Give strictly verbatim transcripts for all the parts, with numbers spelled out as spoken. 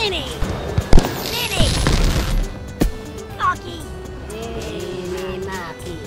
Mini! Mini! Monkey! Mini monkey.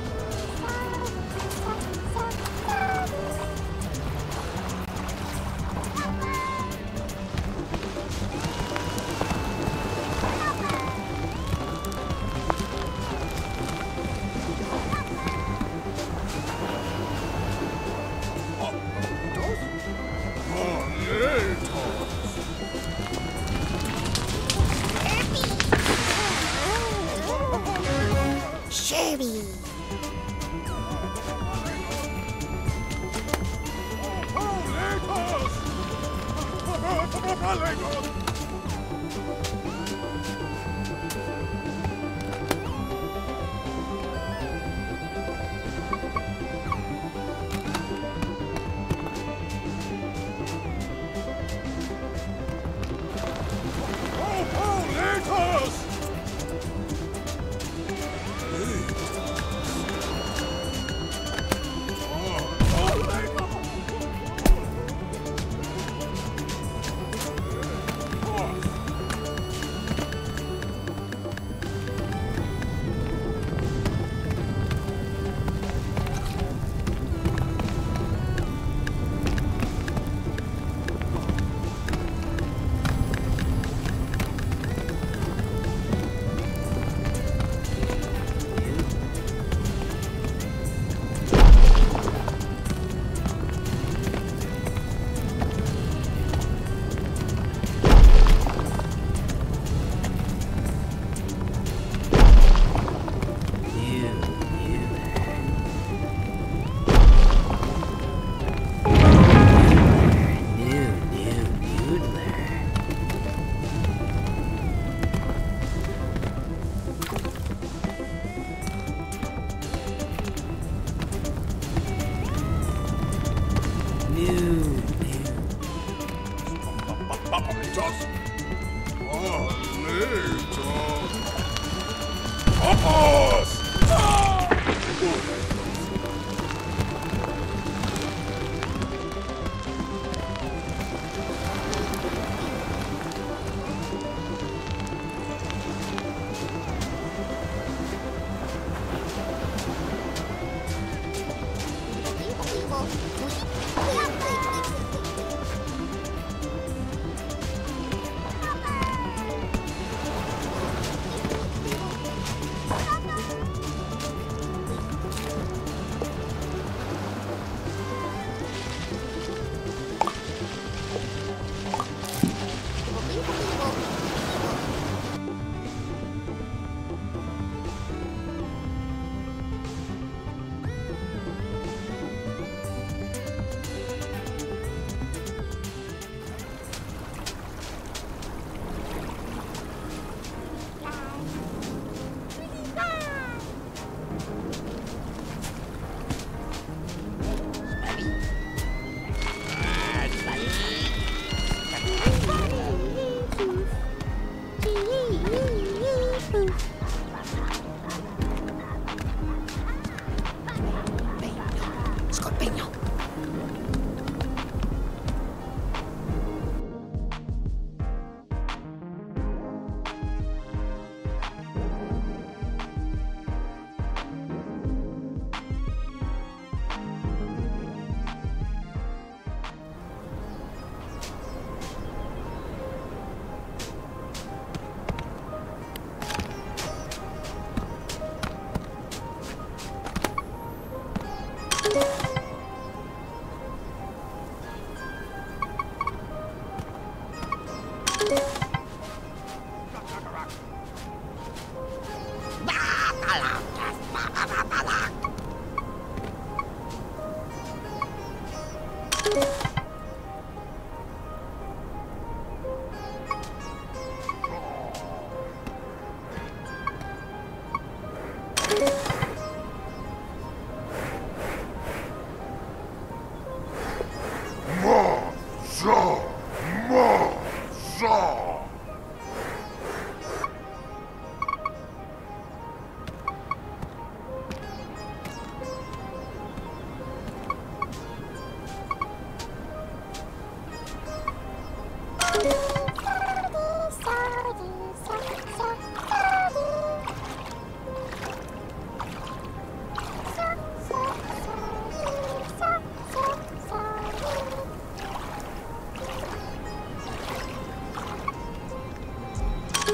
Sherry.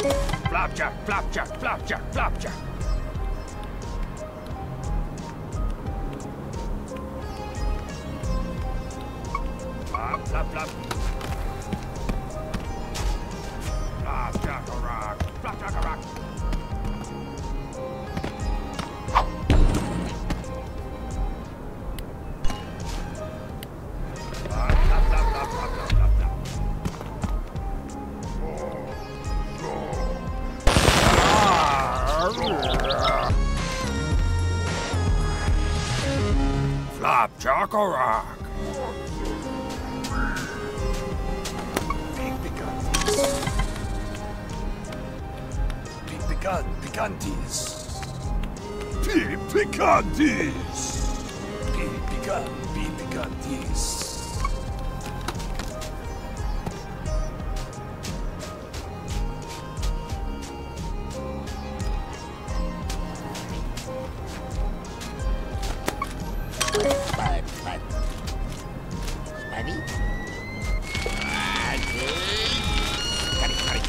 Flapjack, flapjack, flapjack, flapjack. Flap, flap, flap. Flapjack a rock, flapjack a rock. Flap, flap, flap, flap, flap, flap, flap. Flapjack a rock. Pican, picantis. Pi picantis. Pi pican, pi picantis. Spud, spud. Spuddy? Cutty, cutty.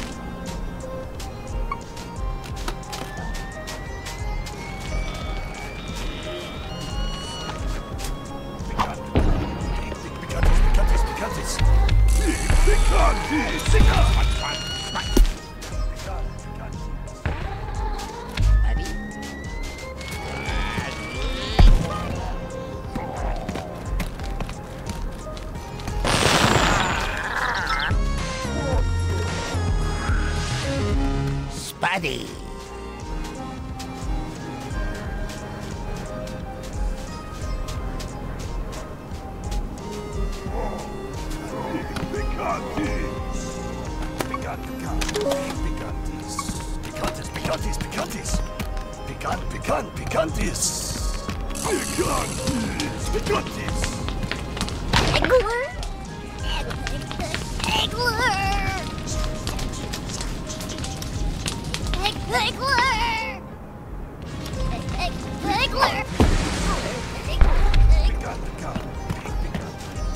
Picantis, picantis, picantis. Spuddy? Spuddy. Picantis. Pican, pican, picantis. Picantis, picantis, picantis. Pican, pican, picantis. Picantis, picantis. Eggler? Eggler! Egg, Eggler! Egg, Eggler! Pican, pican, pican.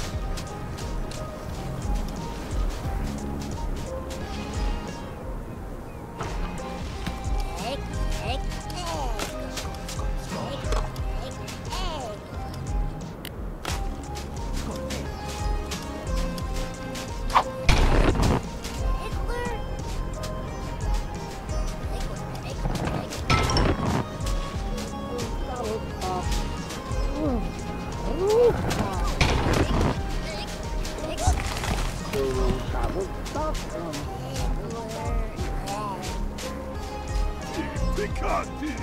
Egg, egg, egg. Egg, egg, egg. Eggler! Picantis.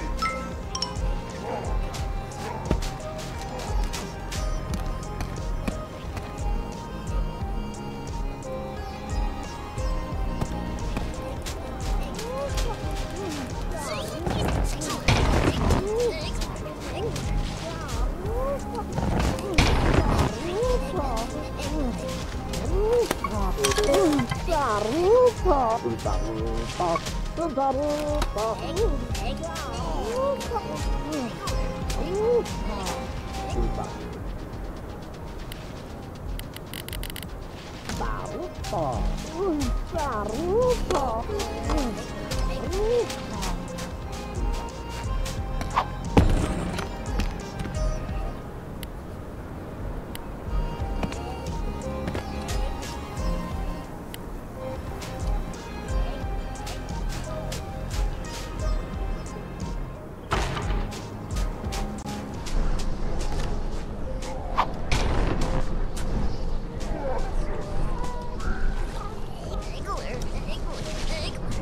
Eggler, Eggler, Eggler.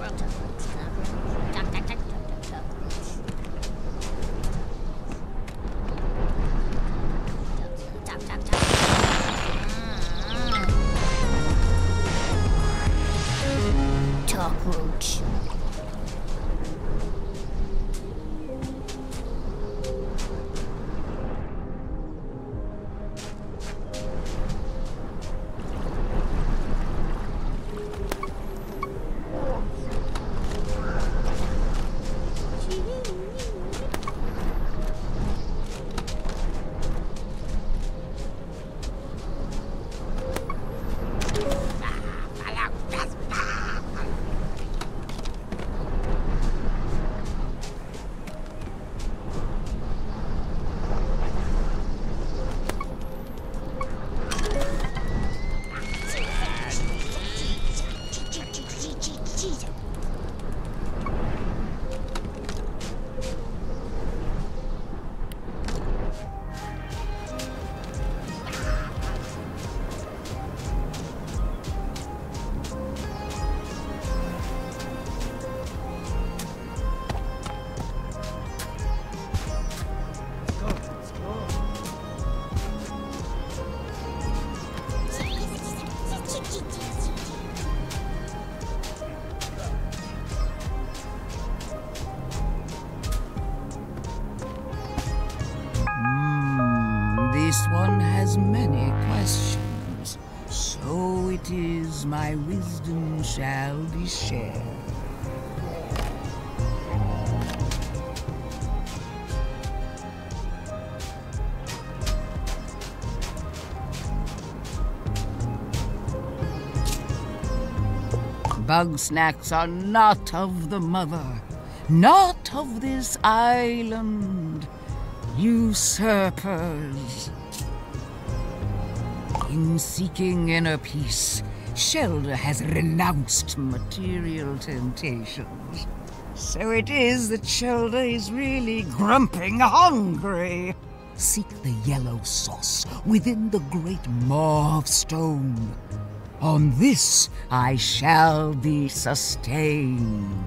Cockroach. This one has many questions, so it is my wisdom shall be shared. Bugsnax are not of the mother, not of this island. Usurpers. In seeking inner peace, Shelda has renounced material temptations. So it is that Shelda is really grumping hungry. Seek the yellow sauce within the great maw of stone. On this I shall be sustained.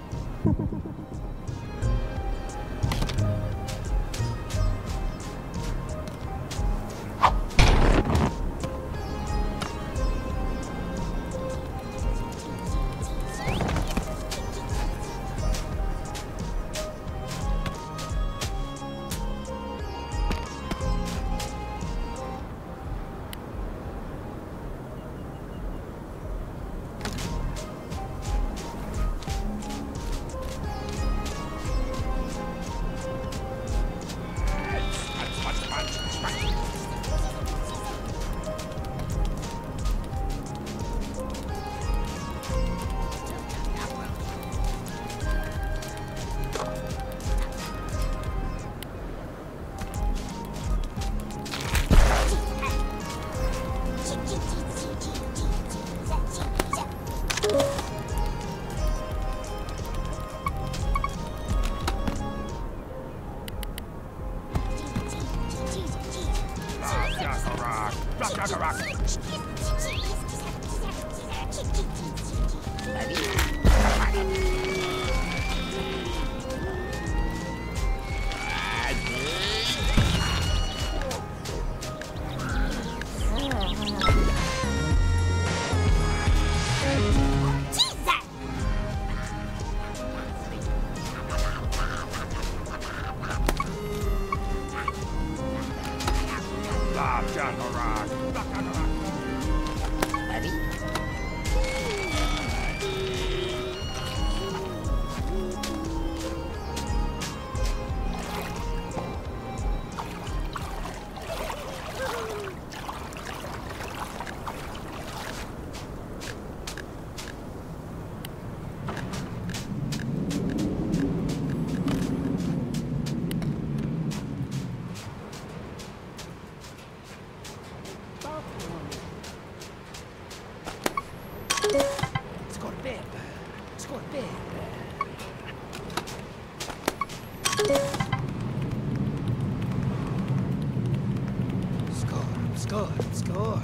Score, score.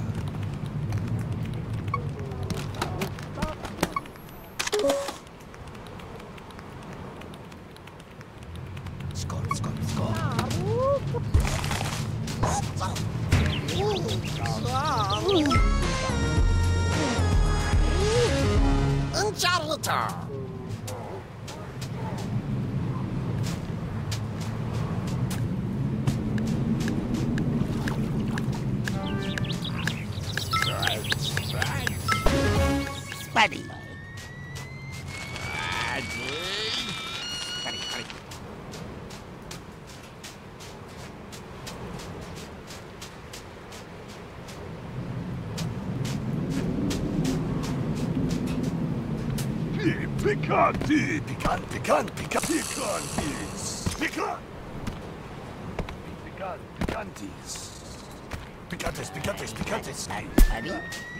Ta. Buddy. Picanti! Picant, picant, picant, picantis! Picant! Picant, picantis! Picantes, picantes, picantes! Buddy.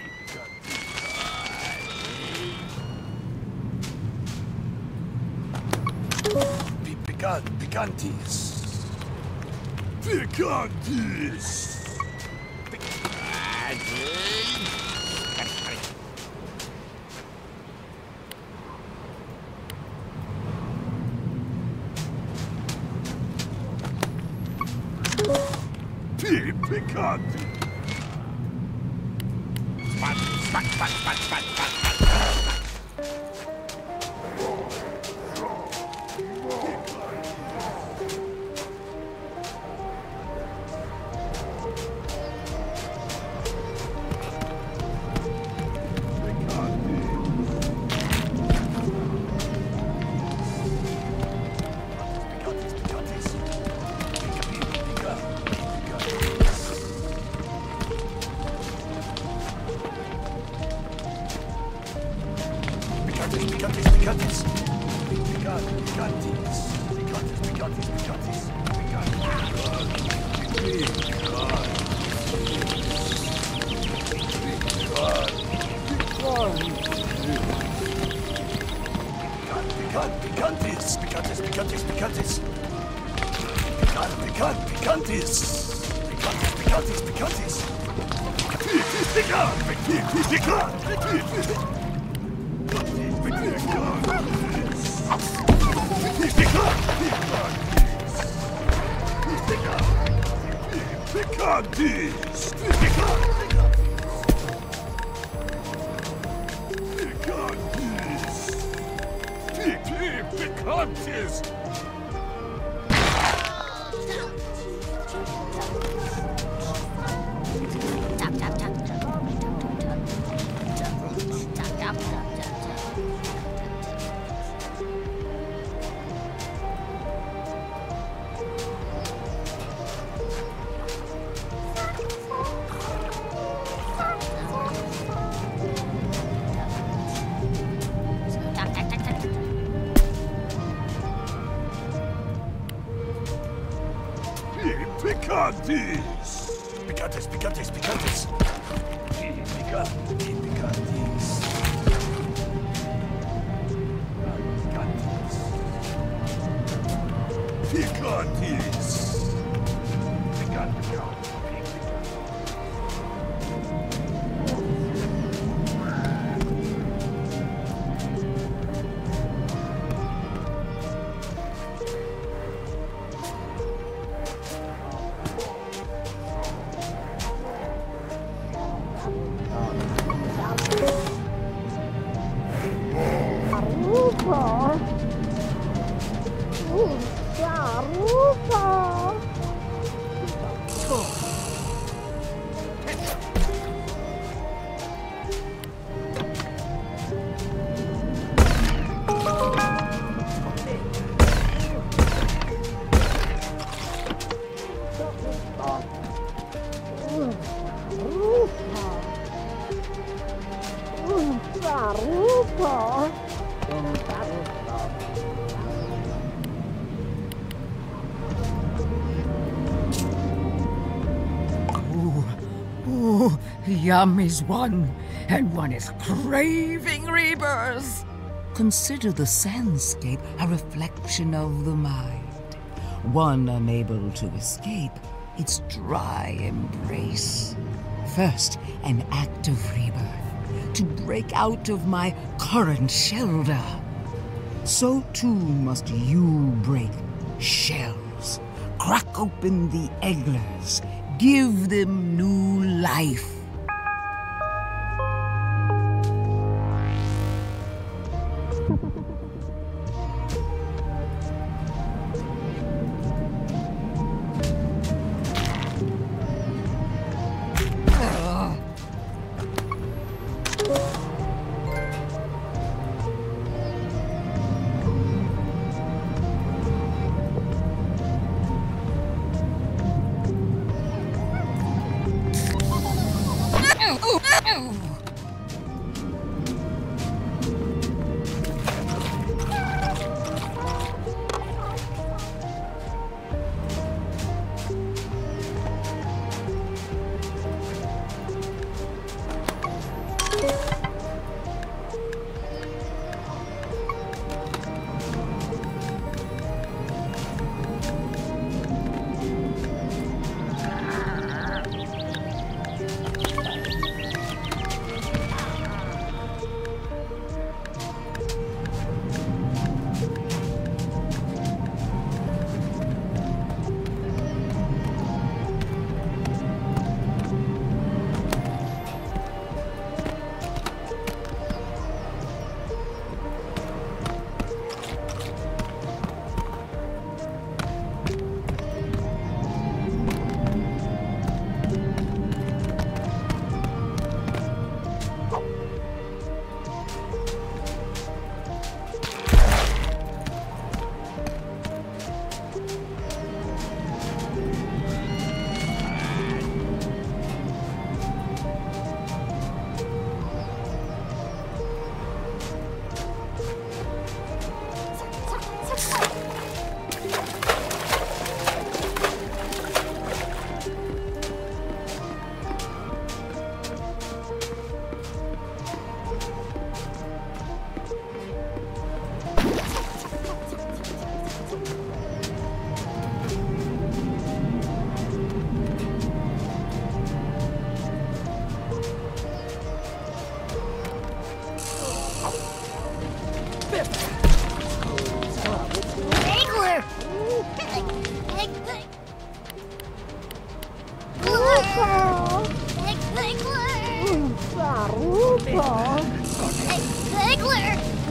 Picant, picantis! Picantis! Picanti! Spat, spat, spat, spat, spat, spat, spat. Picantes, picantes! Picant, picantis! Picantes, picantes, picantes! Picant, picantis! Picantes, picantes, picantes! Picant, picant, picantis! Picantes, picantes, picantes! Picant, picant, picant! Picantis! Picantis! Picantis! Chop, chop, chop. Chop, chop, chop. Picantis! Picantes, picantes, picantes! Pica, picantis! Picantis! Picantis! Picant, picant. Ooh, yum is one, and one is craving rebirth. Consider the sandscape a reflection of the mind. One unable to escape its dry embrace. First, an act of rebirth, to break out of my current Shelda. So too must you break shells, crack open the egglers, give them new life. Angler! Egg, egg, egg. Egg, angler! Egg, angler!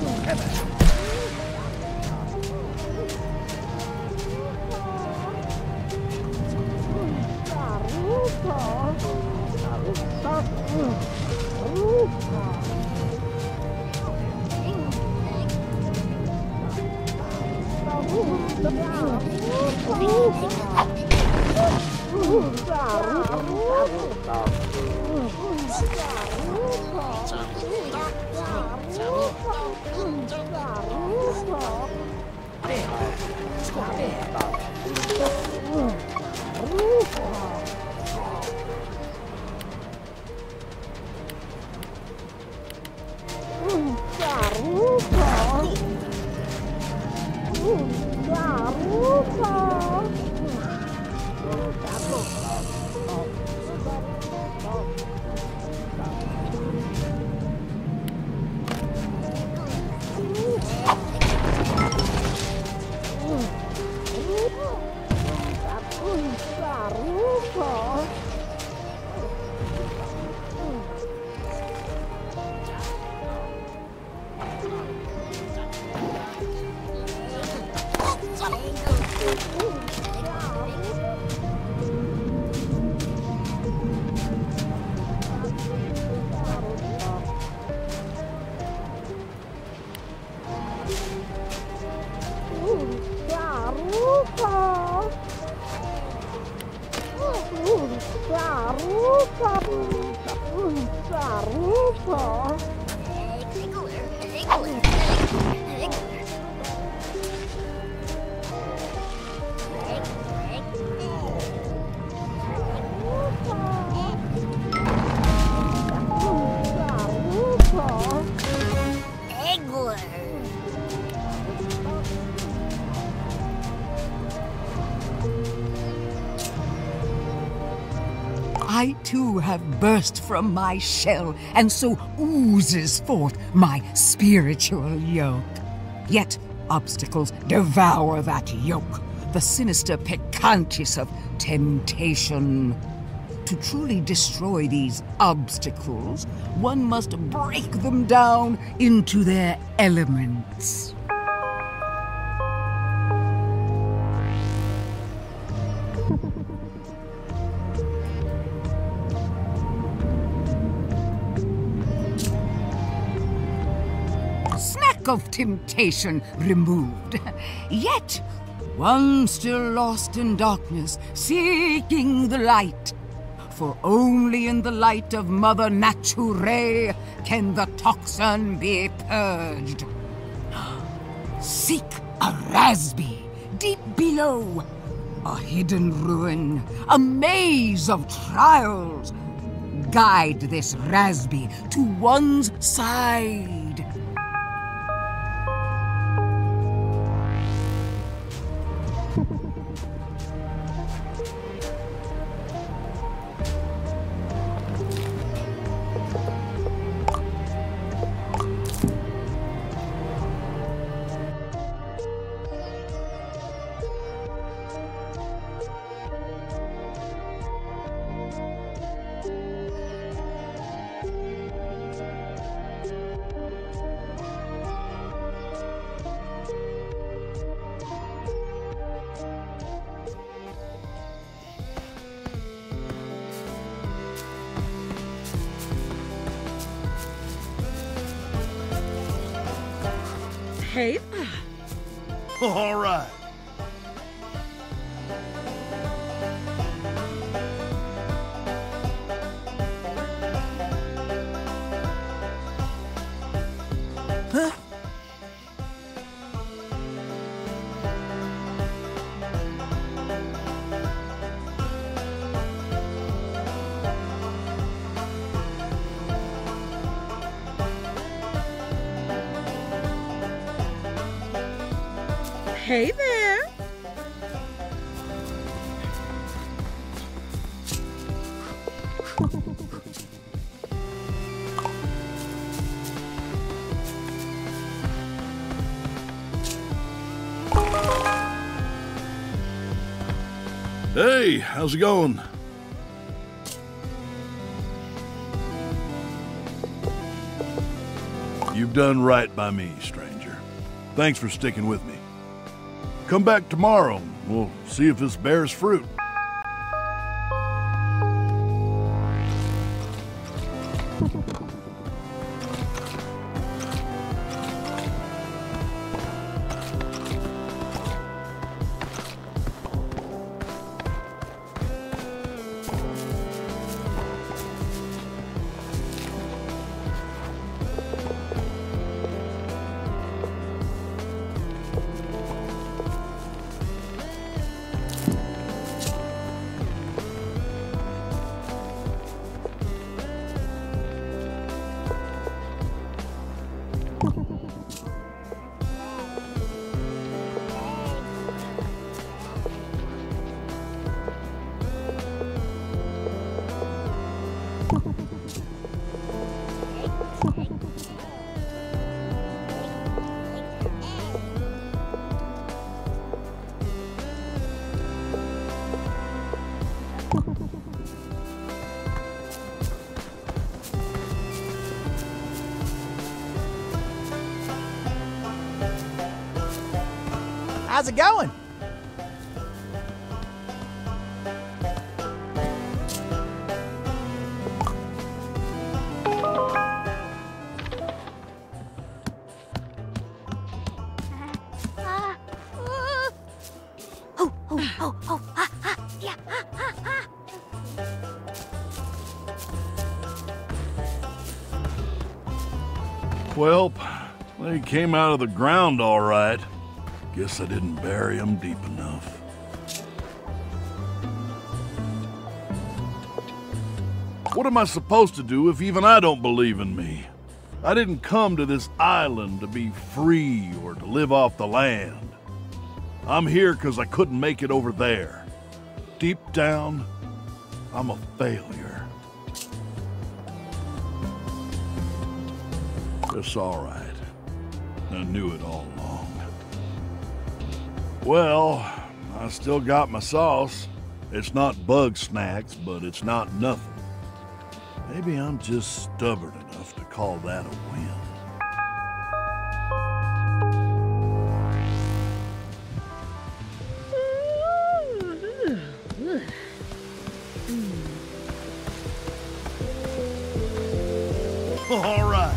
I too have burst from my shell, and so oozes forth my spiritual yoke. Yet obstacles devour that yoke, the sinister picantis of temptation. To truly destroy these obstacles, one must break them down into their elements. Snack of temptation removed. Yet, one still lost in darkness, seeking the light. For only in the light of Mother Nature can the toxin be purged. Seek a raspy deep below, a hidden ruin, a maze of trials. Guide this raspy to one's side. Hey there. All right. Huh? Hey there. Hey, how's it going? You've done right by me, stranger. Thanks for sticking with me. Come back tomorrow, and we'll see if this bears fruit. How's it going? Ah, uh. Oh, oh, oh, oh, ah, ah, yeah, ah, ah, ah. Well, they came out of the ground all right. Guess I didn't bury them deep enough. What am I supposed to do if even I don't believe in me? I didn't come to this island to be free or to live off the land. I'm here because I couldn't make it over there. Deep down, I'm a failure. It's all right. I knew it all along. Well, I still got my sauce. It's not Bugsnax, but it's not nothing. Maybe I'm just stubborn enough to call that a win. All right.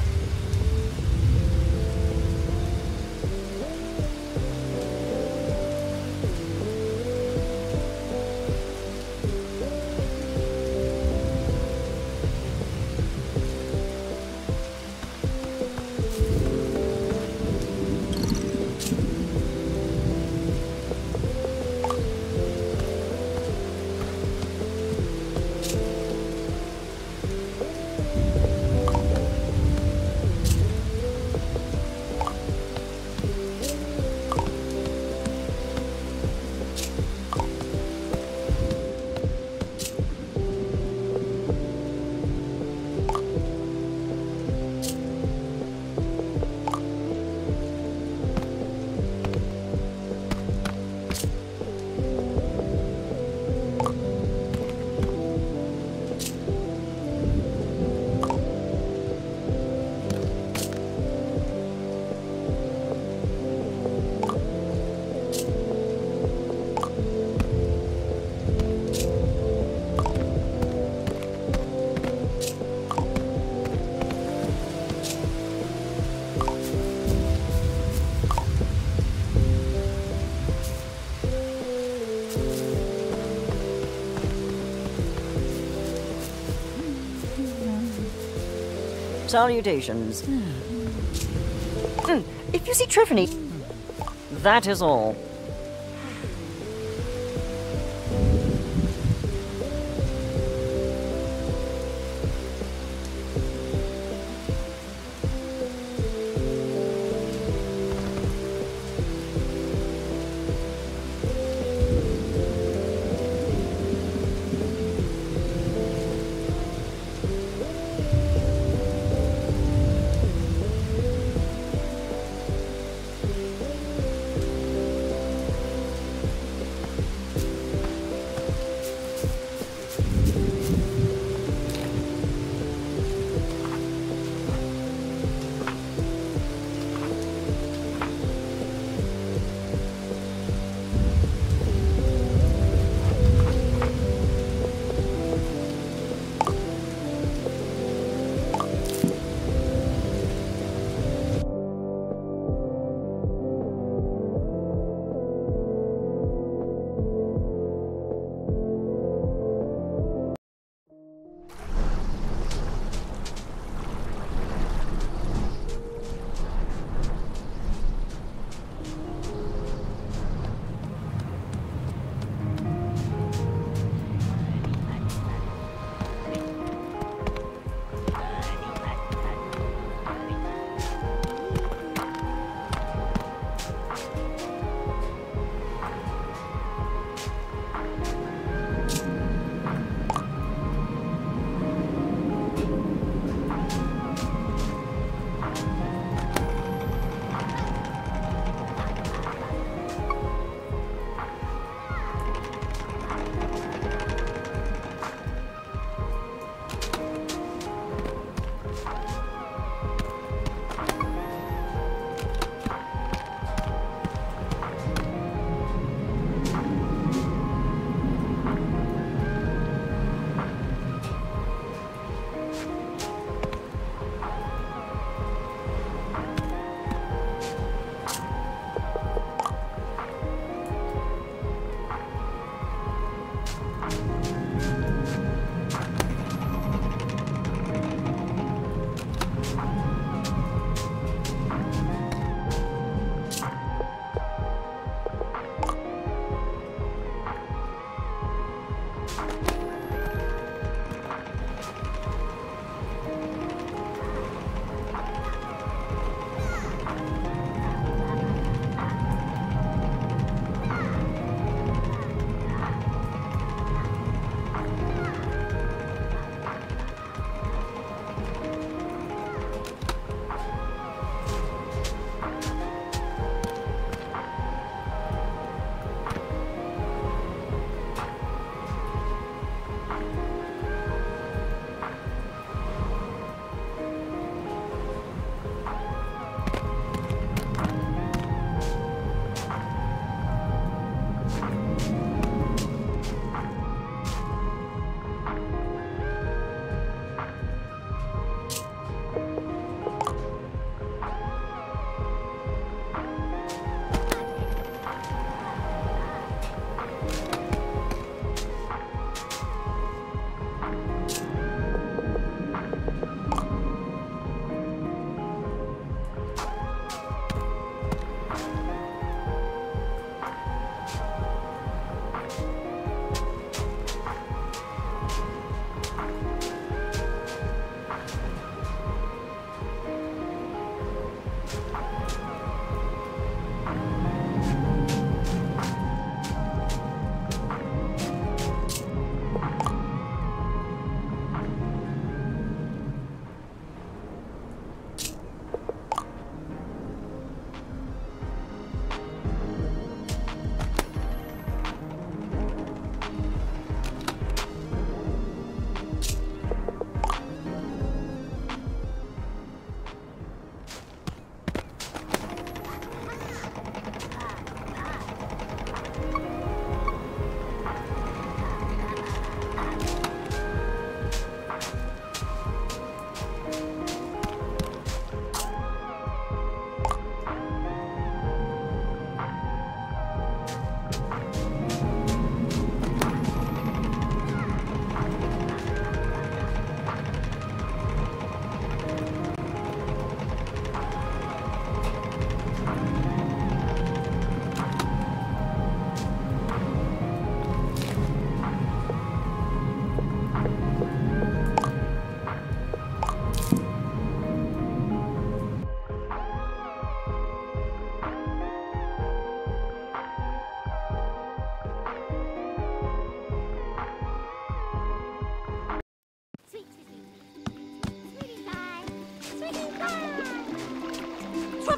Salutations. Mm. If you see Triffany, that is all.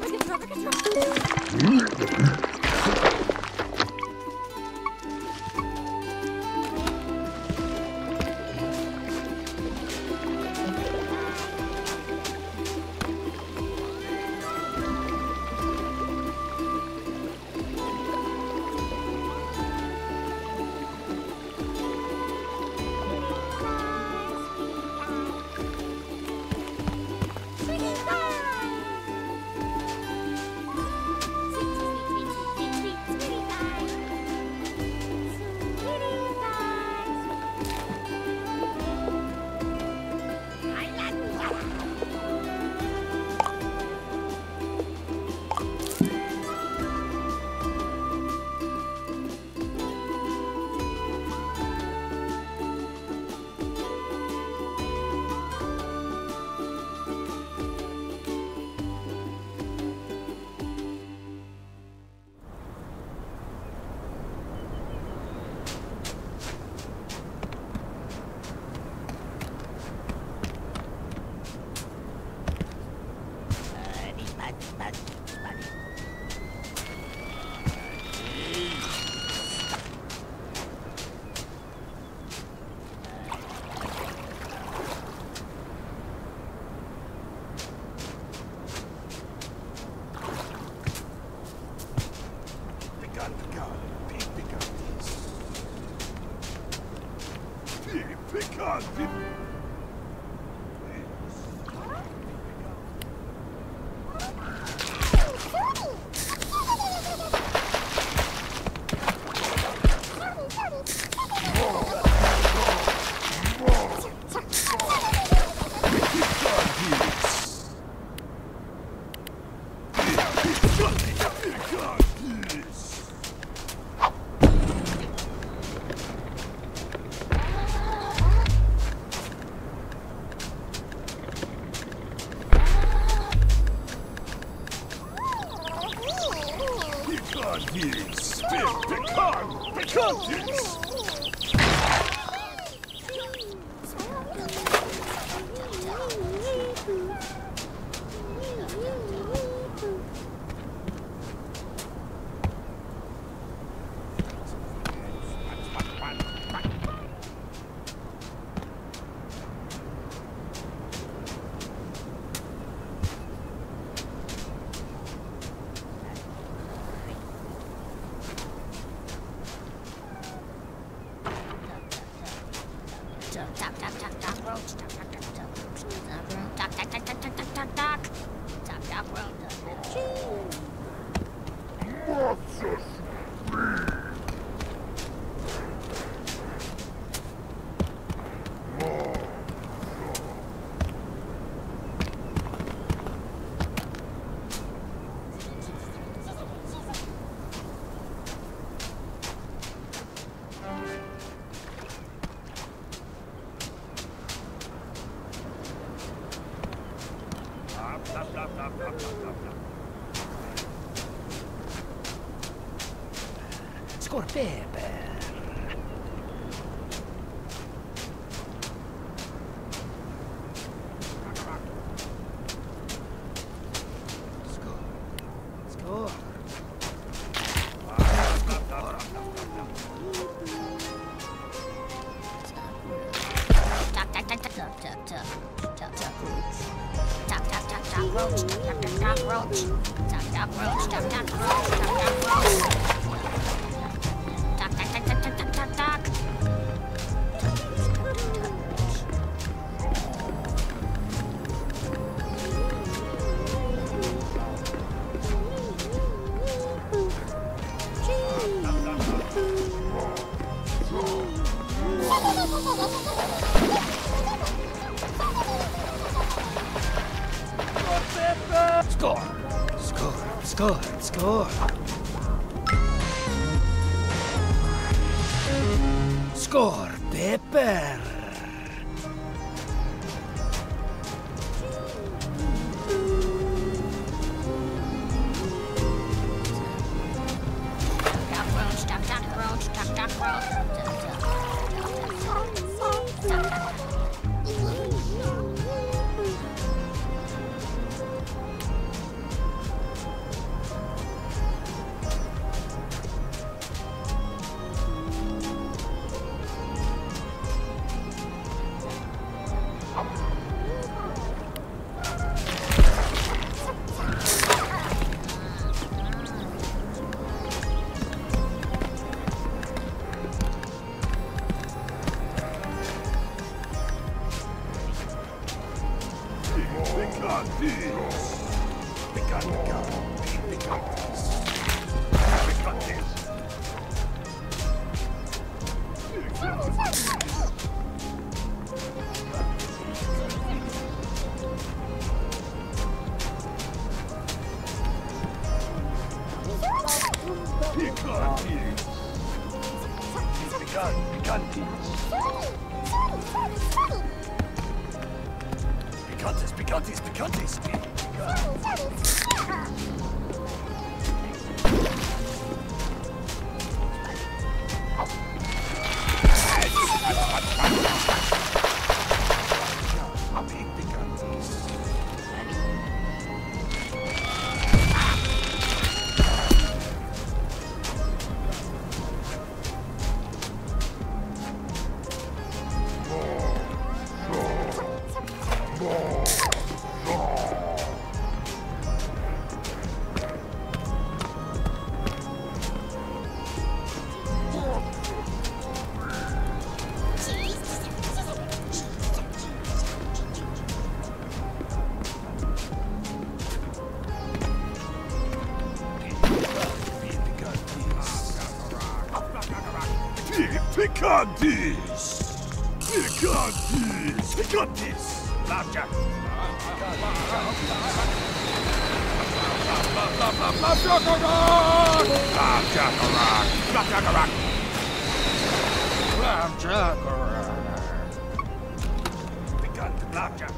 Scorpeper. Score. Score! Score! Score! Score! Score, Pepper! Picantis. Picantis, picantis, picantis. Picantis! Picantis! Picantis! Flapjack! Flapjack-a-rock! Flapjack-a-rock! Flapjack-a-rock! Flapjack-a-rock! Picant flapjack!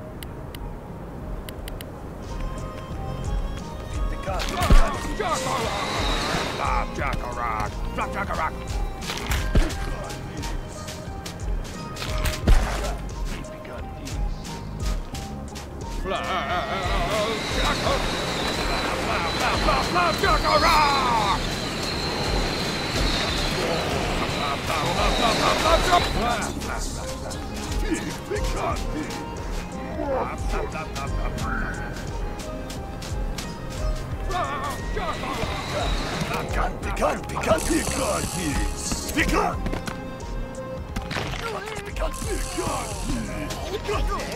Picant flapjack-a-rock! Flapjack-a-rock! Flapjack-a-rock! Picant, picant, picant, picantis! Picant! Picant, picantis!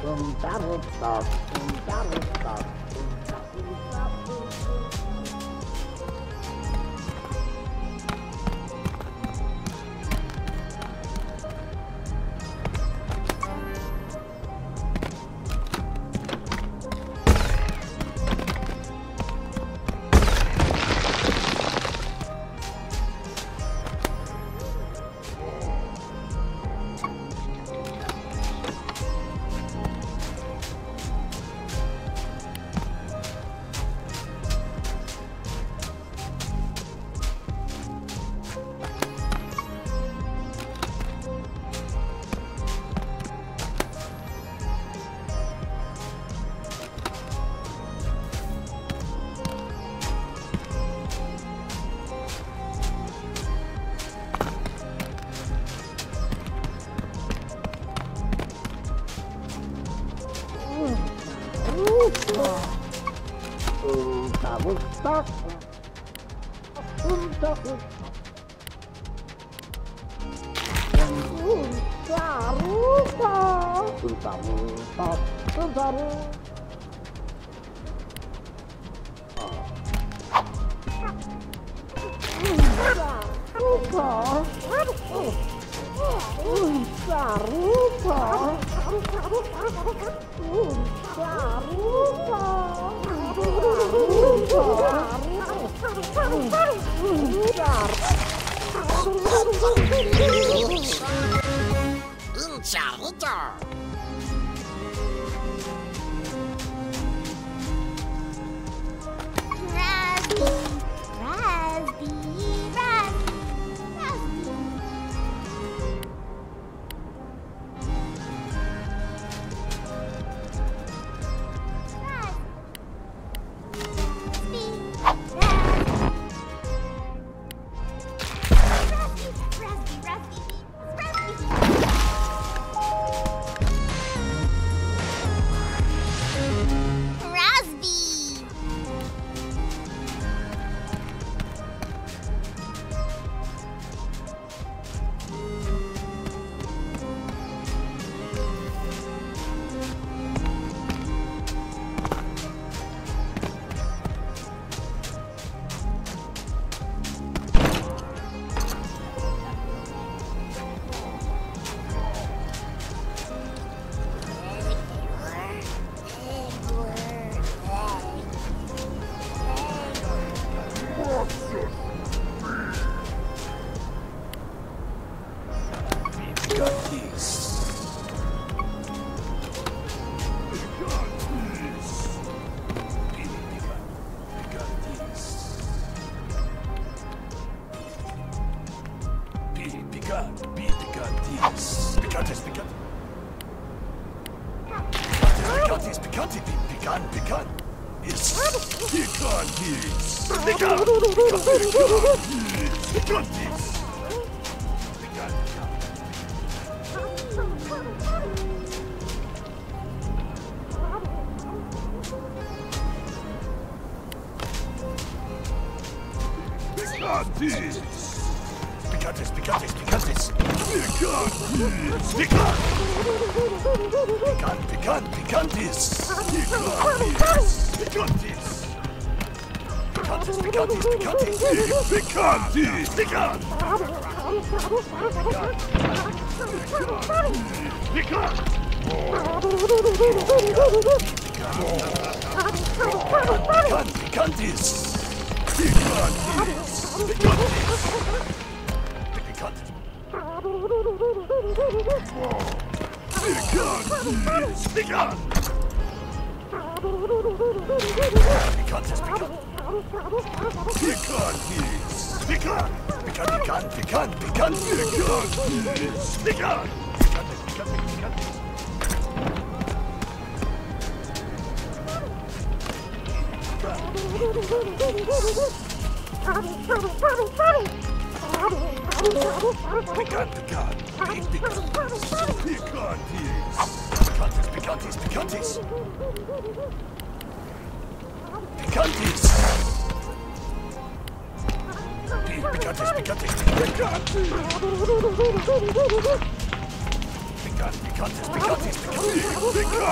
Picantis,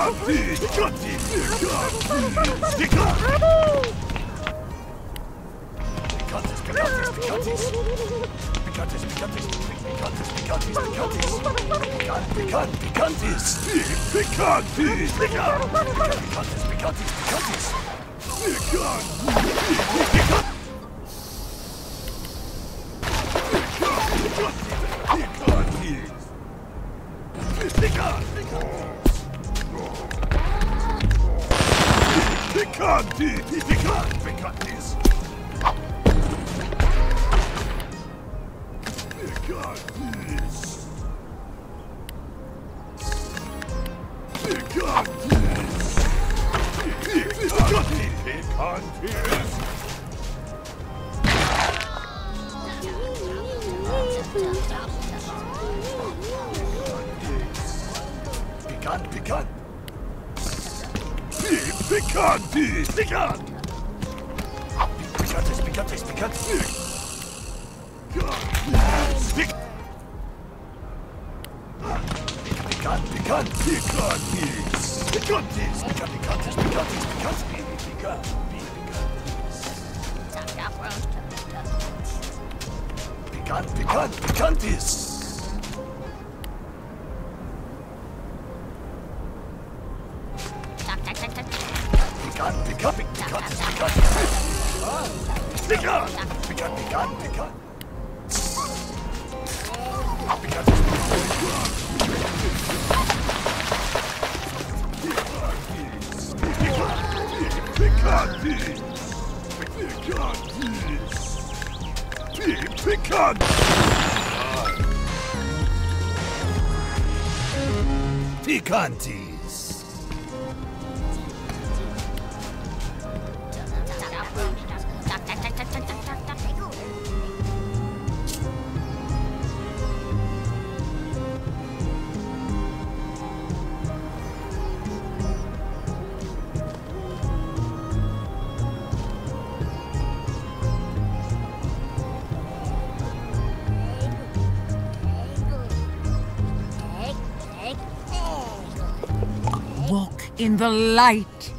Picantis! Picantis! Picantis! Picantis! Picantis! Picantis! Picantis! Picantis! Picantis! Picantis! Picant! Picantis! Picantis! Picantis! Picantis! Picantis! Picantis! Picant! Picant! Picanti! Picant! Picantis! Picantis! Picantis! Picantis! Picantis! Picant! Picant! Picantis! Picant! Picantis! Picantis! Picantis! Pic... Picant! Picant! Picantis! Picantis! Picant! Picantis! Picantis! Picantis! Picant! Picant! Picant! Picantis! Picant, picant, picant, picant. Picant, picant, picant, picant. Picant, picantis, picant. Picantis. Walk in the light.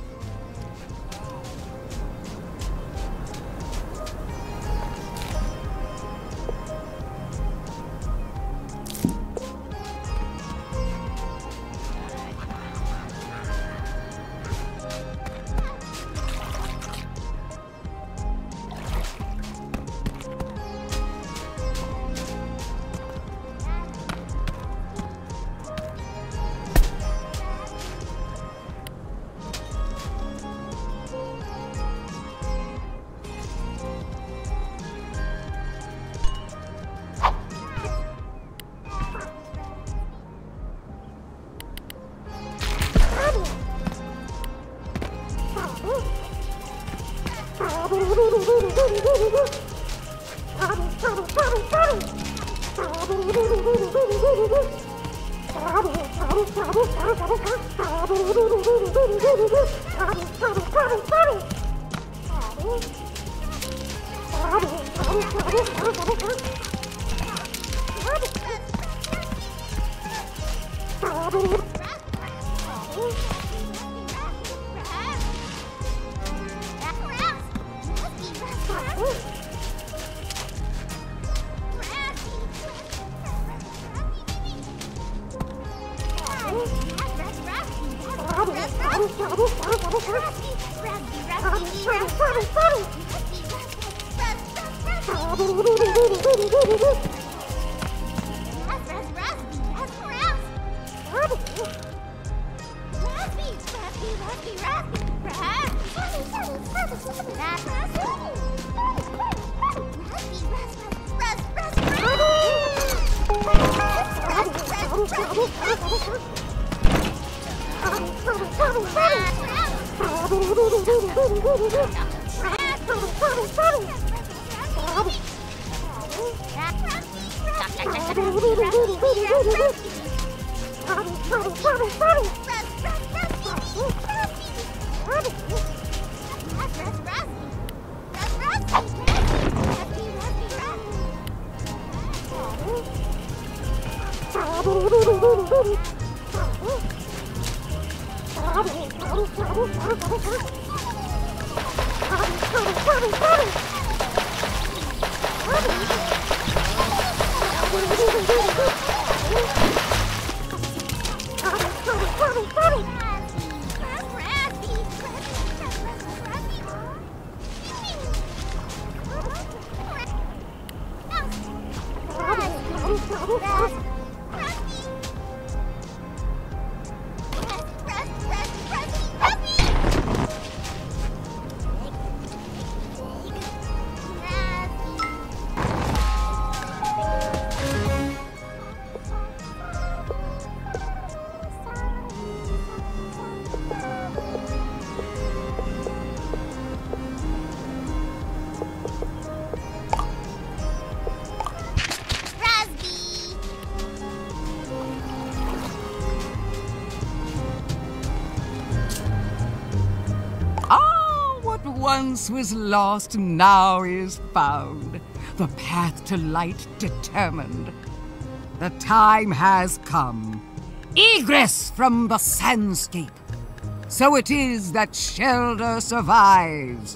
Once was lost, now is found. The path to light determined. The time has come. Egress from the sandscape. So it is that Shelda survives.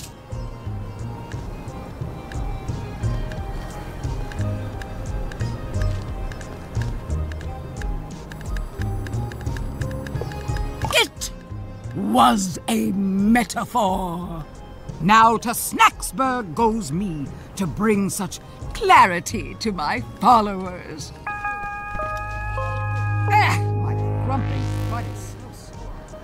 It was a metaphor. Now to Snacksburg goes me to bring such clarity to my followers. Ah, my grumpy butt is so sore.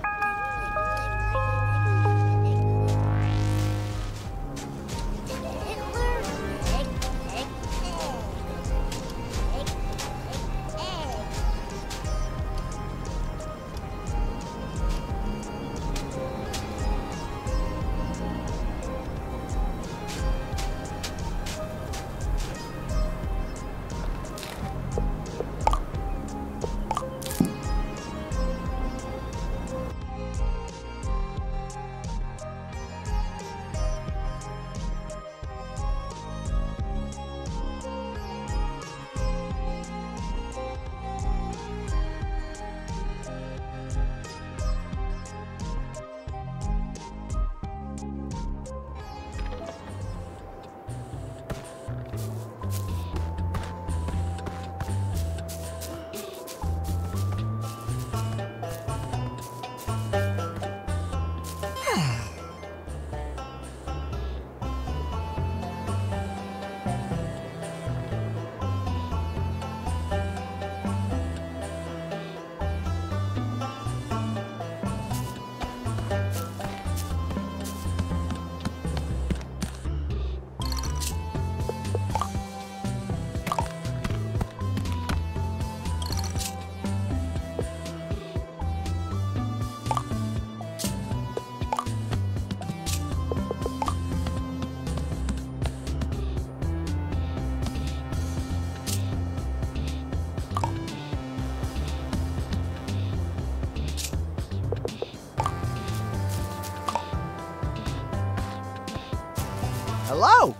Hello!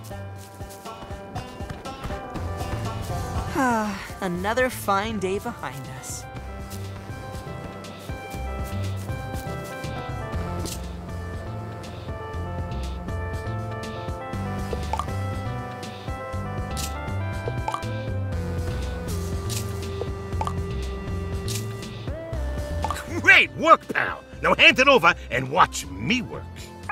Another fine day behind us. Great work, pal! Now hand it over and watch me work.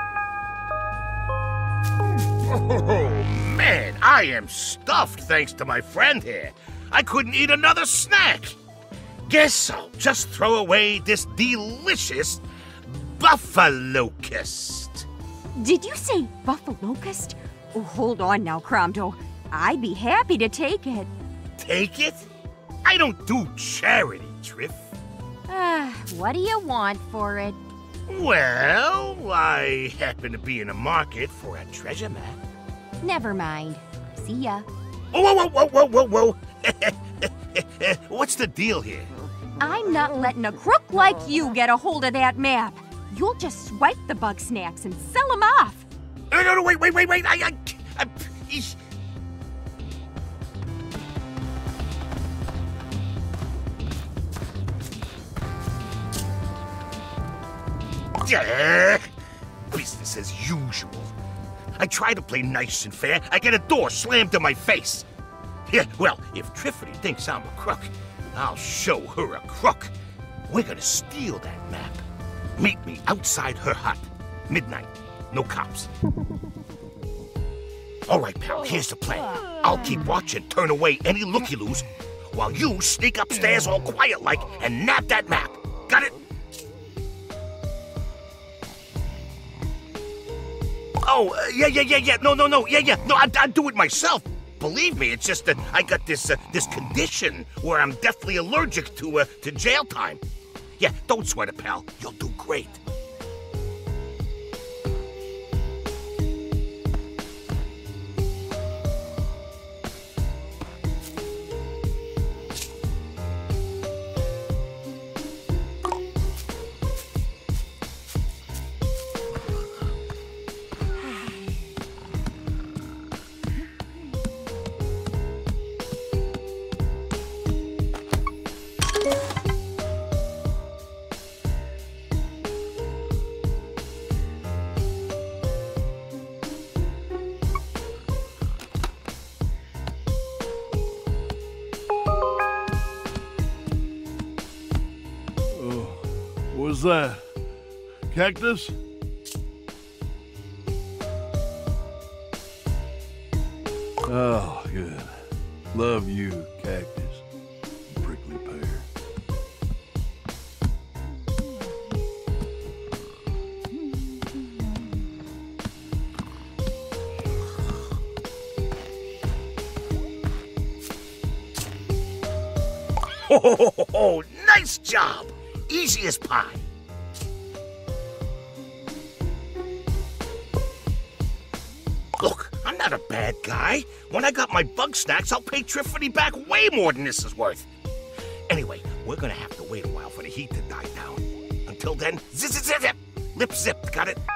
Oh, man, I am stuffed thanks to my friend here. I couldn't eat another snack. Guess I'll just throw away this delicious buffalocust. Did you say buffalocust? Oh, hold on now, Cromdo. I'd be happy to take it. Take it? I don't do charity, Triff. Ah, what do you want for it? Well, I happen to be in a market for a treasure map. Never mind. See ya. Whoa, whoa, whoa, whoa, whoa, whoa! What's the deal here? I'm not letting a crook like you get a hold of that map. You'll just swipe the Bugsnax and sell them off. No, no, no, wait, wait, wait, wait! I, I, I, eesh. Yeah, business as usual. I try to play nice and fair, I get a door slammed in my face. Yeah, well, if Triffany thinks I'm a crook, I'll show her a crook. We're gonna steal that map. Meet me outside her hut. Midnight. No cops. All right, pal, here's the plan. I'll keep watch and turn away any looky-loos while you sneak upstairs all quiet-like and nab that map. Got it? Oh, uh, yeah, yeah, yeah, yeah. No, no, no. Yeah, yeah. No, I, I'd do it myself. Believe me, it's just that I got this uh, this condition where I'm deathly allergic to uh, to jail time. Yeah, don't sweat it, pal. You'll do great. What's that? Cactus? Oh, good. Love you, cactus. Prickly pear. Ho, ho, ho, ho, ho. Nice job! Easy as pie. Look, I'm not a bad guy. When I got my Bugsnax, I'll pay Triffany back way more than this is worth. Anyway, we're gonna have to wait a while for the heat to die down. Until then, zip, zip, zip, zip. Lip zipped, got it?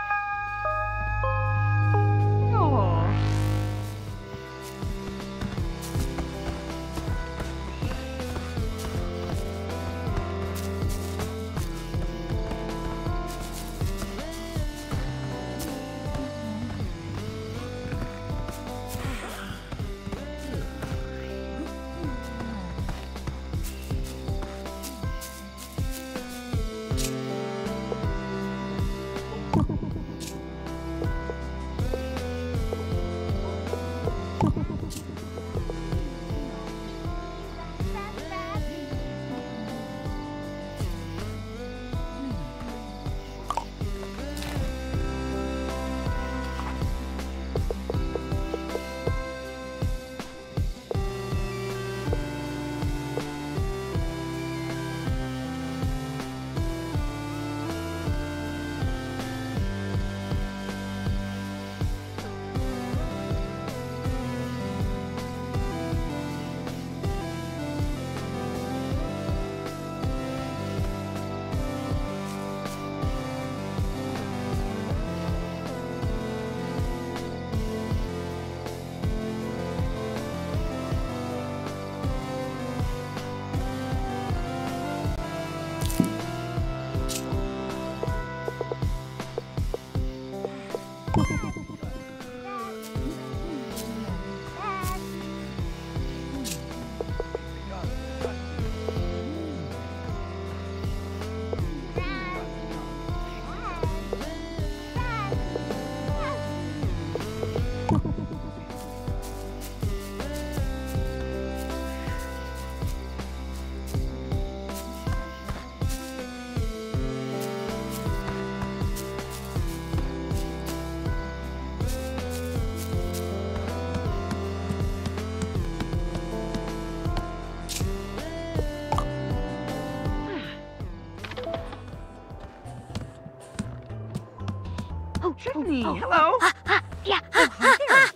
Tiffany, oh, hello. Ah, ah, yeah. Oh, hi there.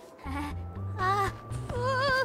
Ah, ah,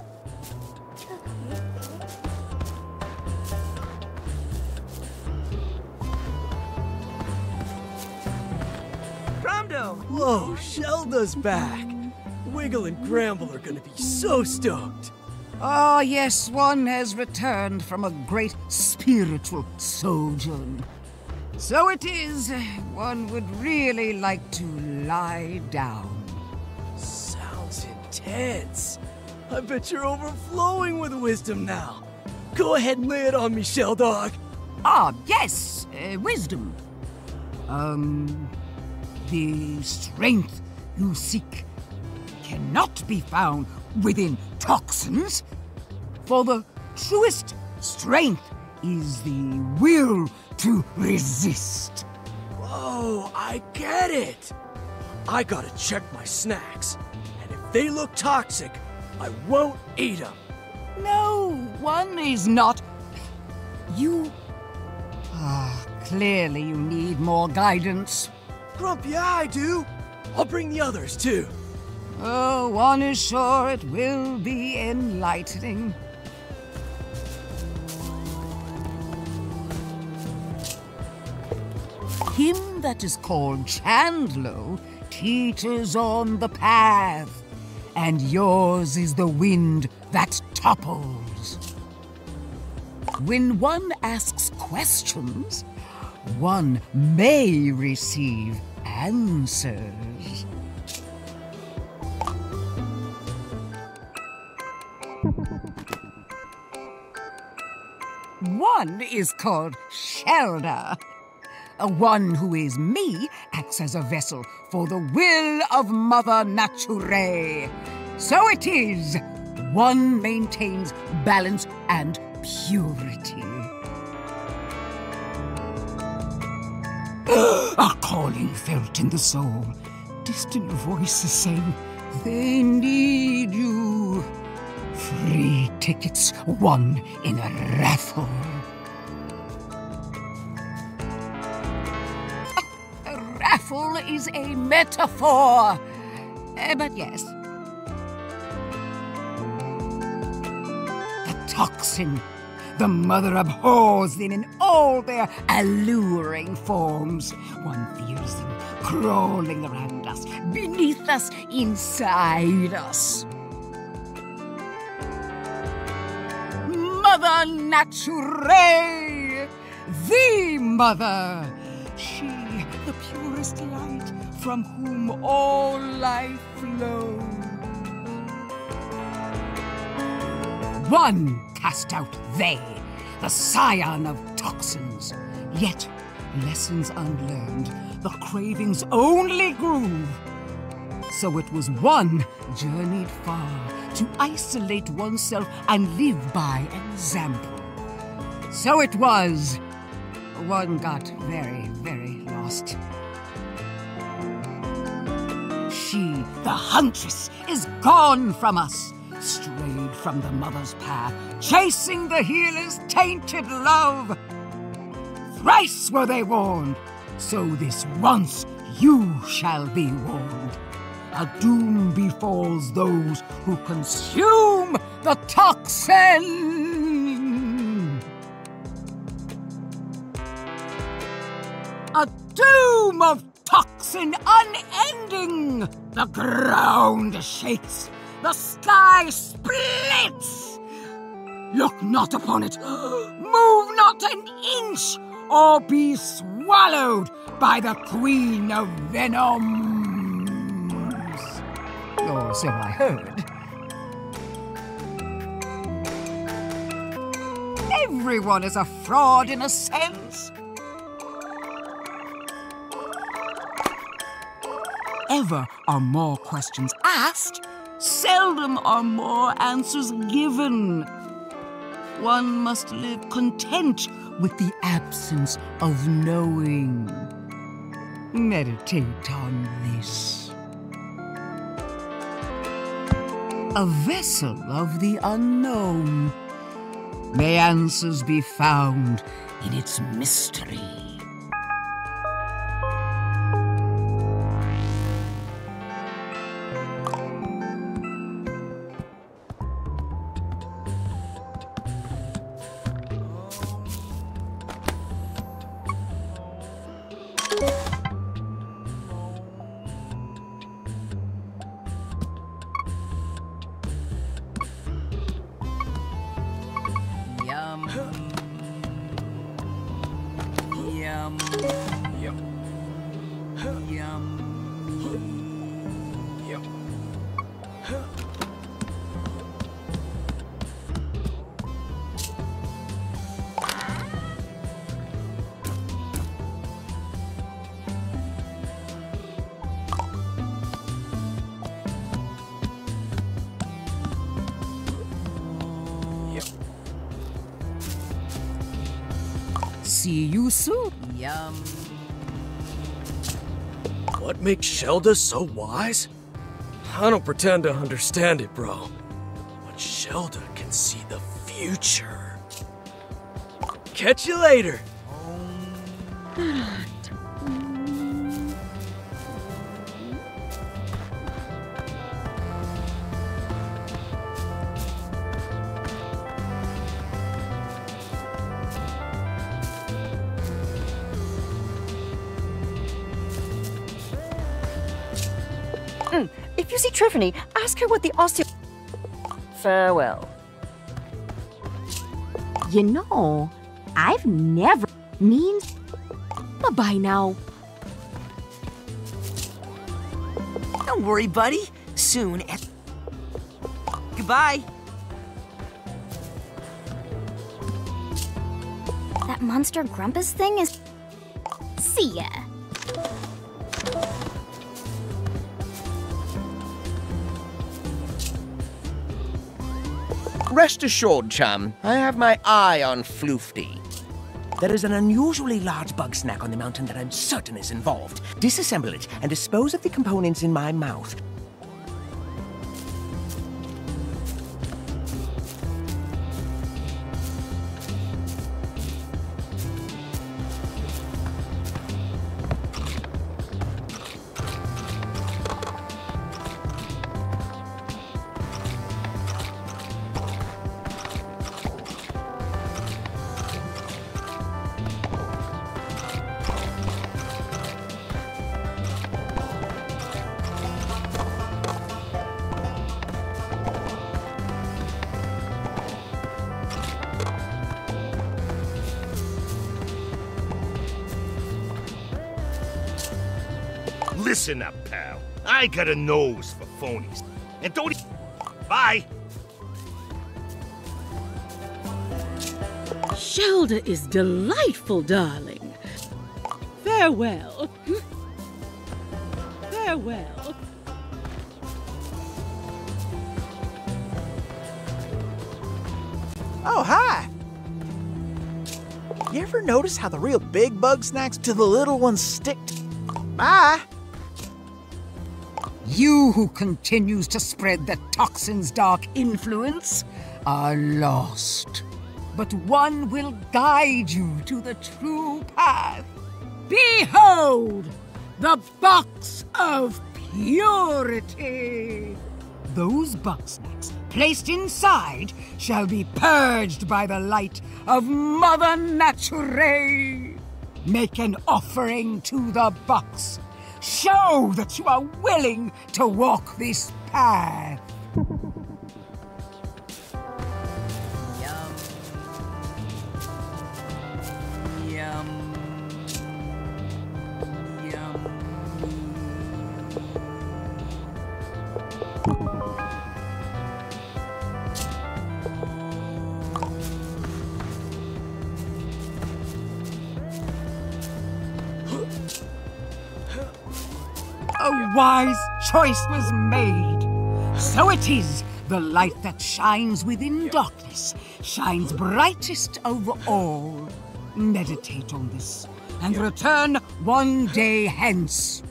Promdo! Whoa, Shelda's back. Wiggle and Gramble are gonna be so stoked. Ah, yes, one has returned from a great spiritual sojourn. So it is. One would really like to lie down. Sounds intense. I bet you're overflowing with wisdom now. Go ahead and lay it on me, Shell Dog. Ah, yes, uh, wisdom. Um, the strength you seek cannot be found within toxins. For the truest strength is the will to resist. Whoa, I get it. I gotta check my snacks. And if they look toxic, I won't eat them. No, one is not. You... Ah, clearly you need more guidance. Grumpy, I do. I'll bring the others, too. Oh, one is sure it will be enlightening. Him that is called Chandlo teeters on the path, and yours is the wind that topples. When one asks questions, one may receive answers. One is called Shelda. One who is me acts as a vessel for the will of Mother Nature. So it is. One maintains balance and purity. A calling felt in the soul. Distant voices saying, they need you. Free tickets won in a raffle. A raffle is a metaphor. Uh, but yes. The toxin. The mother abhors them in all their alluring forms. One feels them crawling around us, beneath us, inside us. Mother Nature, the mother, she, the purest light, from whom all life flows. One cast out they, the scion of toxins. Yet, lessons unlearned, the cravings only grew. So it was one journeyed far to isolate oneself and live by example. So it was. One got very, very lost. She, the huntress, is gone from us, strayed from the mother's path, chasing the healer's tainted love. Thrice were they warned, so this once you shall be warned. A doom befalls those who consume the toxin. A doom of toxin unending. The ground shakes. The sky splits! Look not upon it, move not an inch, or be swallowed by the Queen of Venoms. Or so I heard. Everyone is a fraud in a sense. Ever are more questions asked, seldom are more answers given. One must live content with the absence of knowing. Meditate on this. A vessel of the unknown. May answers be found in its mystery. Yep. Yum. Yep. See you soon. Yum. What makes Shelda so wise? I don't pretend to understand it, bro. But Shelda can see the future. Catch you later. Mm, if you see Triffany, ask her what the osteo... Farewell. You know, I've never means. Bye-bye now. Don't worry, buddy. Soon. At... Goodbye. That monster Grumpus thing is. See ya. Rest assured, chum, I have my eye on Floofty. There is an unusually large bug snack on the mountain that I'm certain is involved. Disassemble it and dispose of the components in my mouth. Listen up, pal. I got a nose for phonies. And don't... e- Bye! Shelda is delightful, darling. Farewell. Farewell. Oh, hi! You ever notice how the real big bug snacks to the little ones stick to... Bye! You who continues to spread the toxin's dark influence are lost. But one will guide you to the true path. Behold, the box of purity. Those Bugsnax placed inside shall be purged by the light of Mother Nature. Make an offering to the box. Show that you are willing to walk this path. Yum. Yum. Yum. A wise choice was made. So it is, the light that shines within darkness shines brightest over all. Meditate on this, and return one day hence.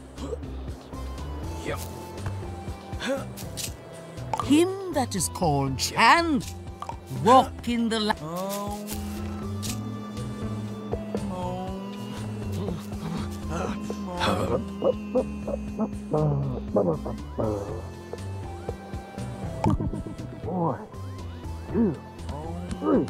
Him that is called Chan, walk in the light. One, two, three.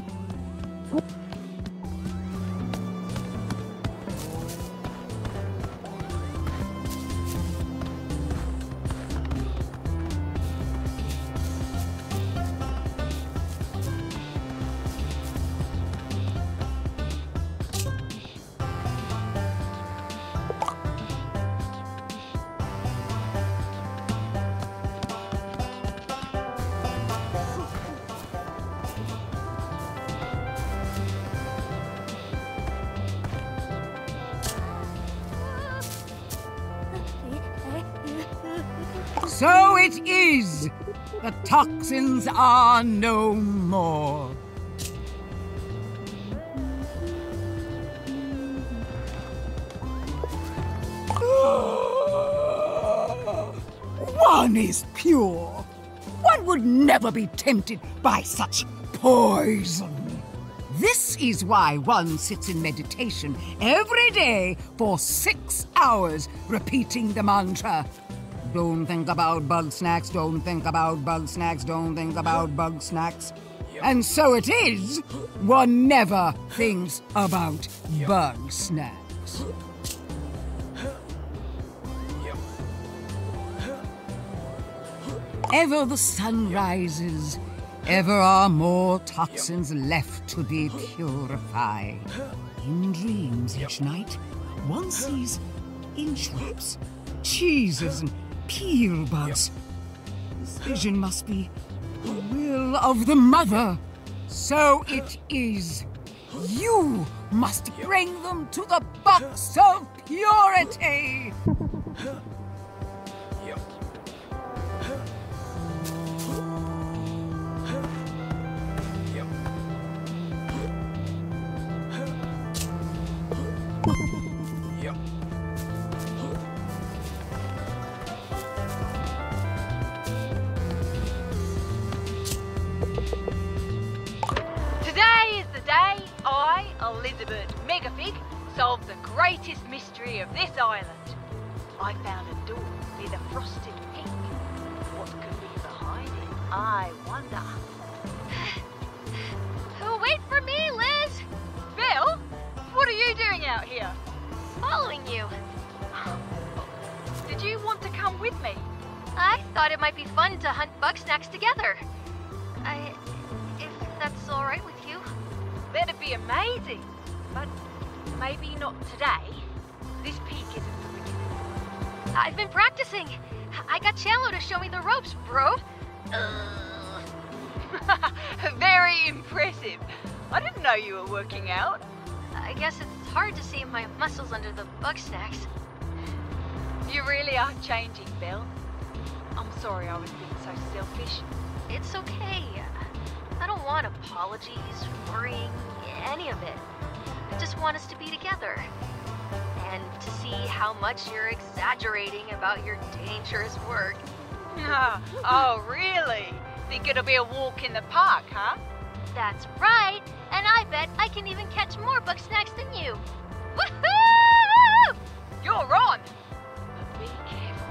So it is! The toxins are no more. One is pure. One would never be tempted by such poison. This is why one sits in meditation every day for six hours, repeating the mantra. Don't think about Bugsnax, don't think about Bugsnax, don't think about Bugsnax. And so it is, one never thinks about Bugsnax. Ever the sun rises, ever are more toxins left to be purified. In dreams each night, one sees inch-wraps, cheeses, and peel bugs. This vision must be the will of the mother. So it is. You must bring them to the box of purity. Today is the day I, Elizabeth Megafig, solved the greatest mystery of this island. I found a door with a frosted peak. What could be behind it, I wonder. Wait for me, Liz! Bill, what are you doing out here? Following you. Did you want to come with me? I thought it might be fun to hunt Bugsnax together. I... if that's alright with you. That'd be amazing. But maybe not today. This peak isn't for beginners. I've been practicing. I got Cello to show me the ropes, bro. Very impressive. I didn't know you were working out. I guess it's hard to see my muscles under the Bugsnax. You really are changing, Bill. I'm sorry I was being so selfish. It's okay. I don't want apologies, worrying, any of it. I just want us to be together. And to see how much you're exaggerating about your dangerous work. Oh, really? Think it'll be a walk in the park, huh? That's right. And I bet I can even catch more Bugsnax than you. Woohoo! You're on. But be careful.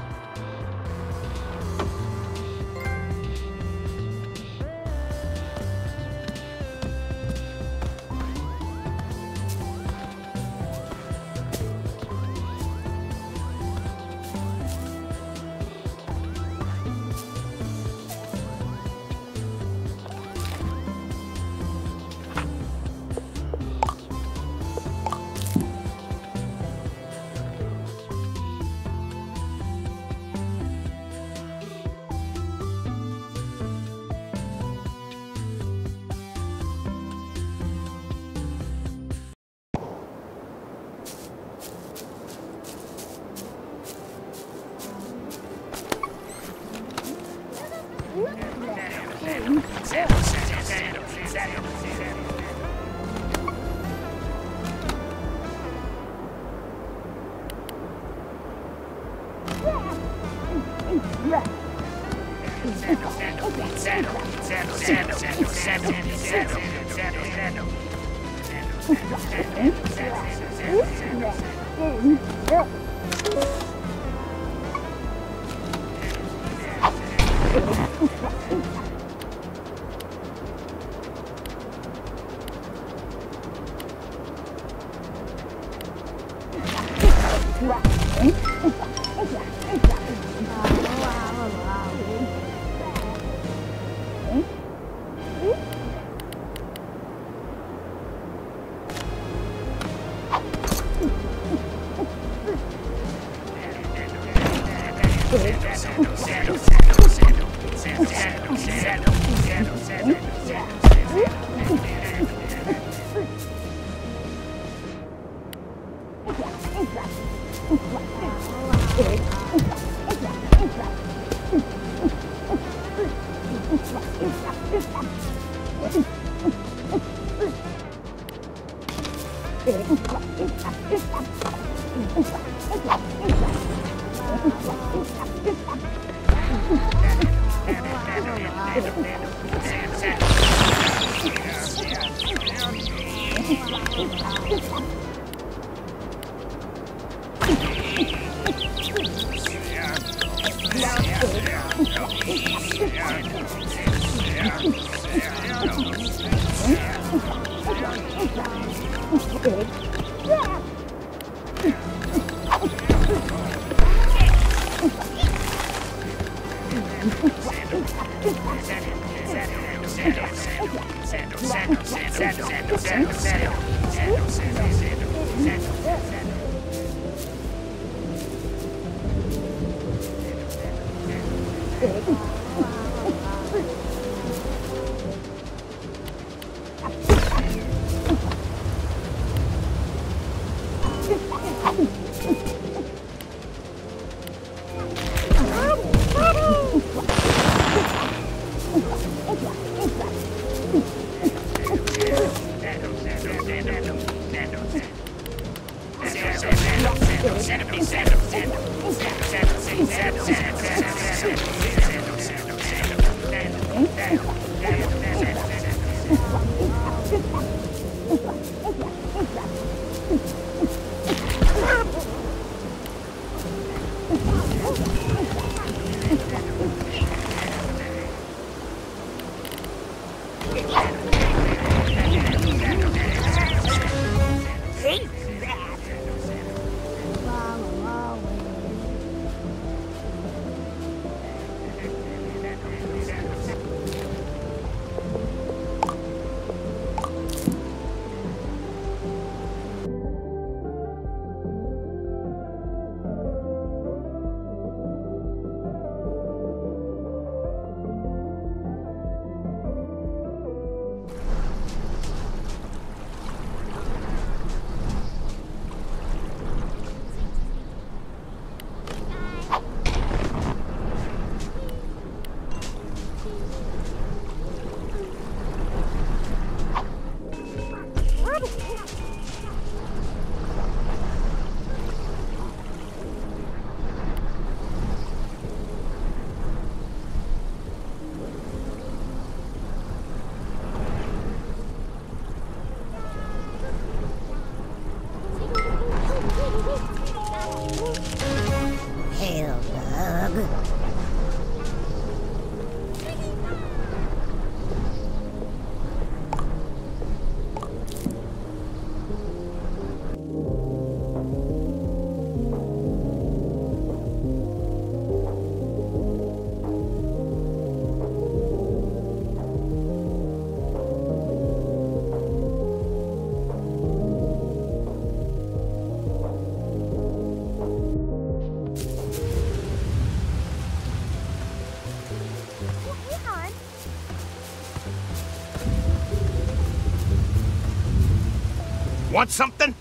Want something?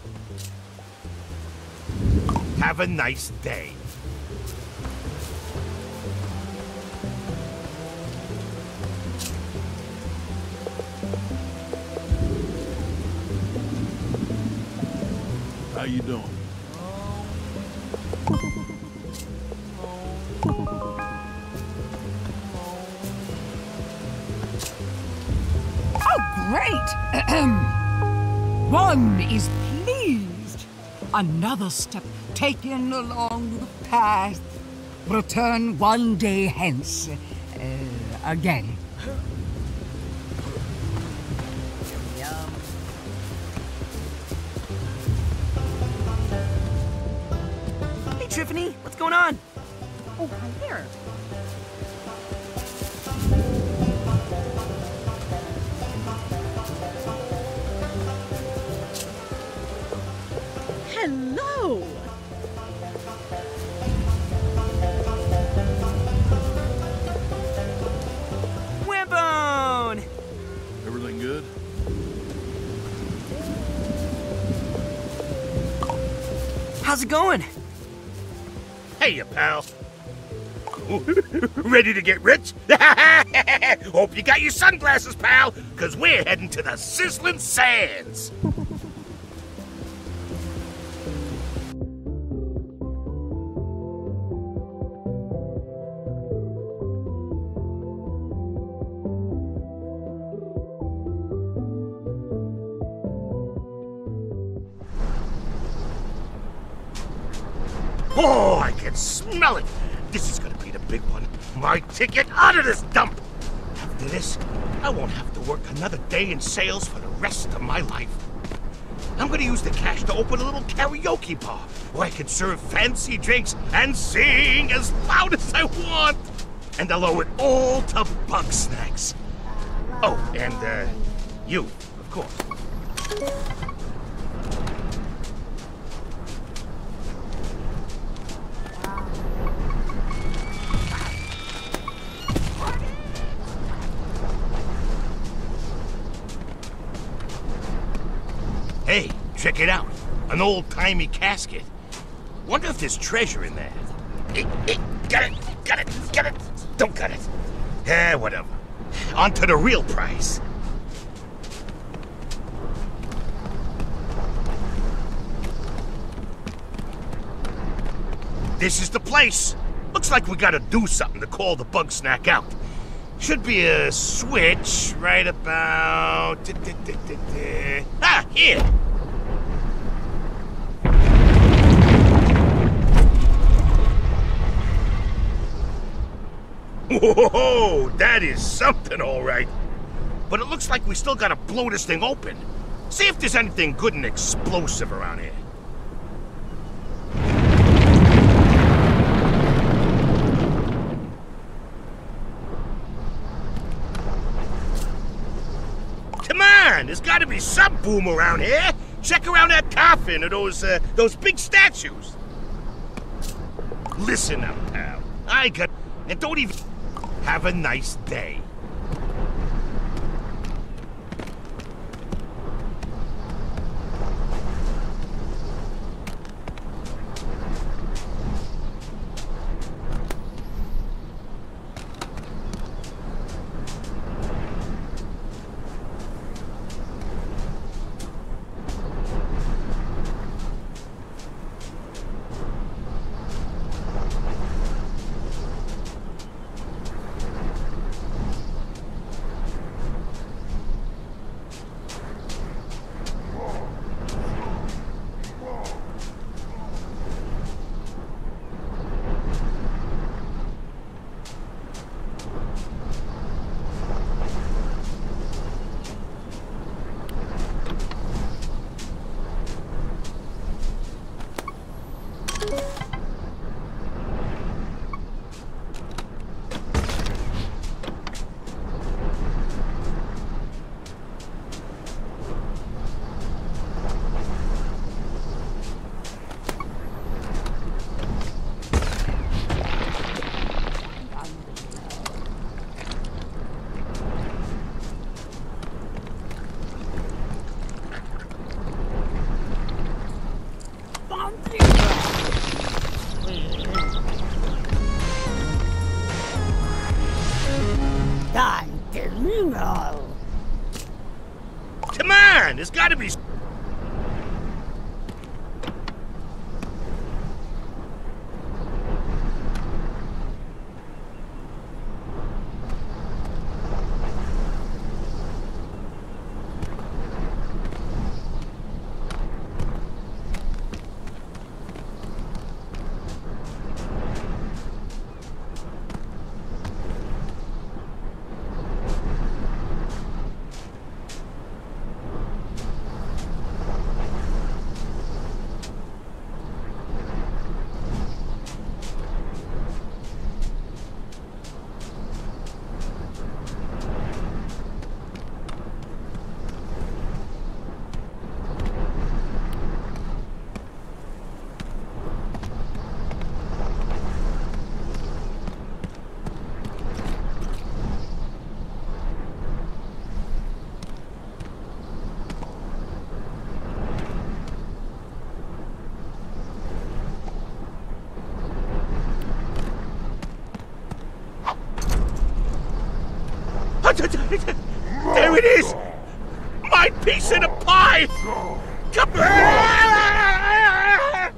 Have a nice day. How you doing? Oh, great! One is pleased. Another step taken along the path. Return one day hence. Uh, again. Hey, Tiffany, what's going on? Oh, hi there. Hello! Wimbone! Everything good? How's it going? Hey, pal. Ready to get rich? Hope you got your sunglasses, pal, because we're heading to the Sizzlin Sands. Oh, I can smell it. This is gonna be the big one. My ticket out of this dump. After this, I won't have to work another day in sales for the rest of my life. I'm gonna use the cash to open a little karaoke bar where I can serve fancy drinks and sing as loud as I want. And I'll owe it all to Bugsnax. Oh, and, uh, you, of course. Hey, check it out. An old-timey casket. Wonder if there's treasure in there. Hey, hey, got it, got it, got it. Don't got it. Eh, whatever. On to the real prize. This is the place. Looks like we gotta do something to call the Bugsnax out. Should be a switch right about... Ah, here! Whoa, that is something, all right. But it looks like we still gotta blow this thing open. See if there's anything good and explosive around here. Come on, there's gotta be some boom around here. Check around that coffin or those, uh, those big statues. Listen up, pal. I got... And don't even... Have a nice day. Come on, there's gotta be... There it is! My piece of the pie! Come on!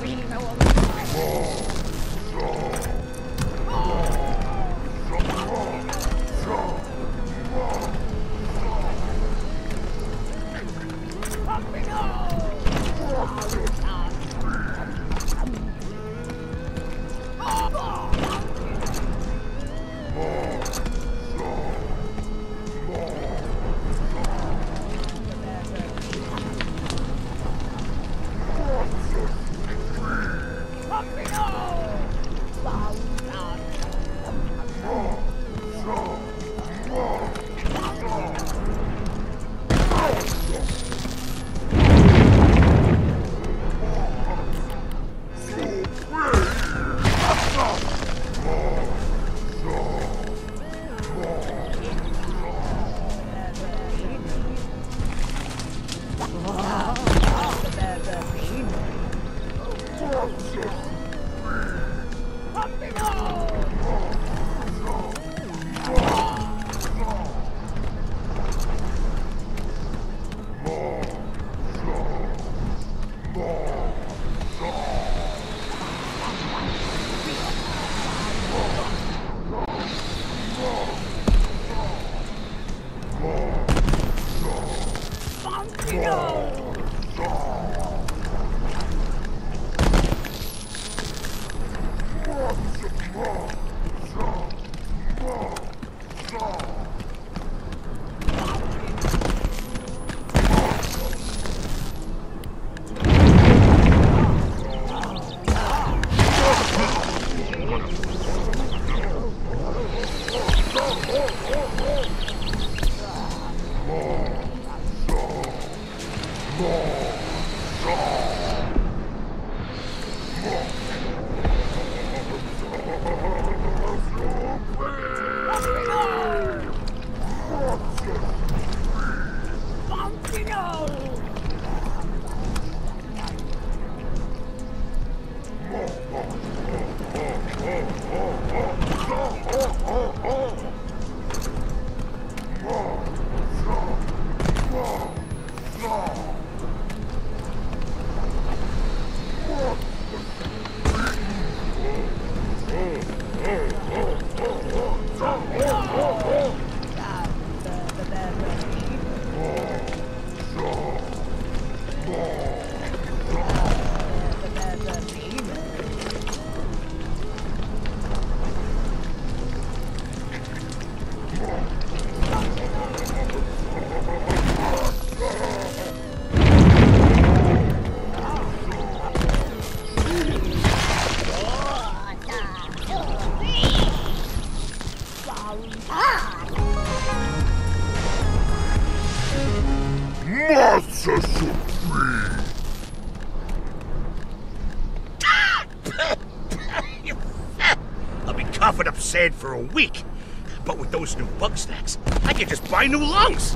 I'll be coughing up sand for a week. But with those new Bugsnax, I can just buy new lungs.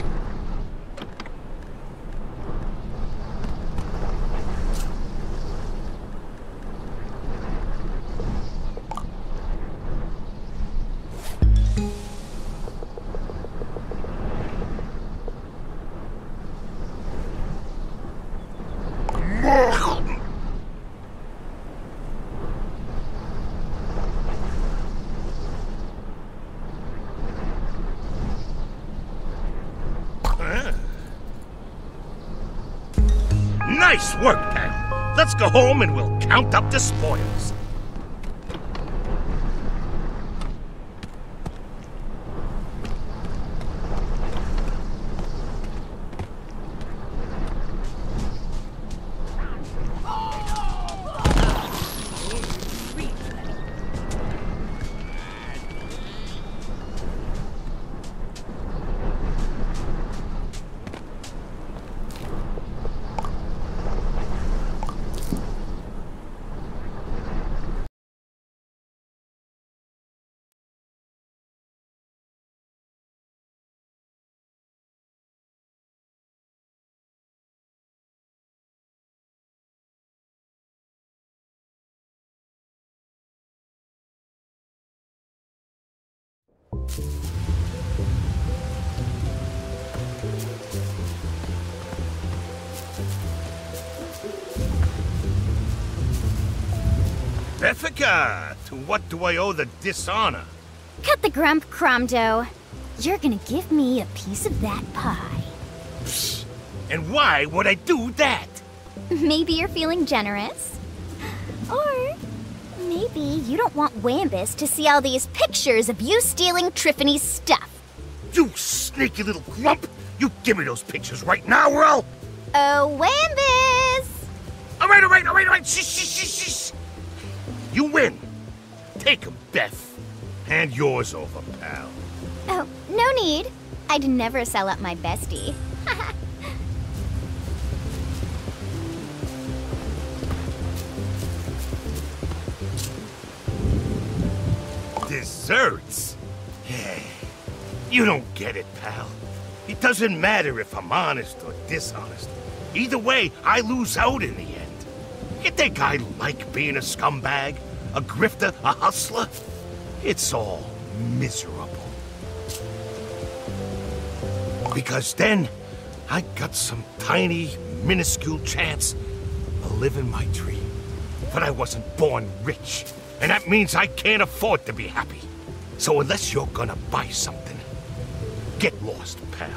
Nice work, pal. Let's go home and we'll count up the spoils. Beffica, to what do I owe the dishonor? Cut the grump, Cromdo. You're gonna give me a piece of that pie. Psst. And why would I do that? Maybe you're feeling generous. Or maybe you don't want Wambus to see all these pictures of you stealing Triffany's stuff. You sneaky little grump! You give me those pictures right now, or I'll... Oh, Wambus! All right, all right, all right, all right, shh, shh, shh, shh. You win. Take 'em, Beth. Hand yours over, pal. Oh, no need. I'd never sell out my bestie. Desserts? You don't get it, pal. It doesn't matter if I'm honest or dishonest. Either way, I lose out in the end. You think I like being a scumbag? A grifter? A hustler? It's all miserable. Because then, I got some tiny, minuscule chance of living my dream. But I wasn't born rich. And that means I can't afford to be happy. So unless you're gonna buy something, get lost, pal.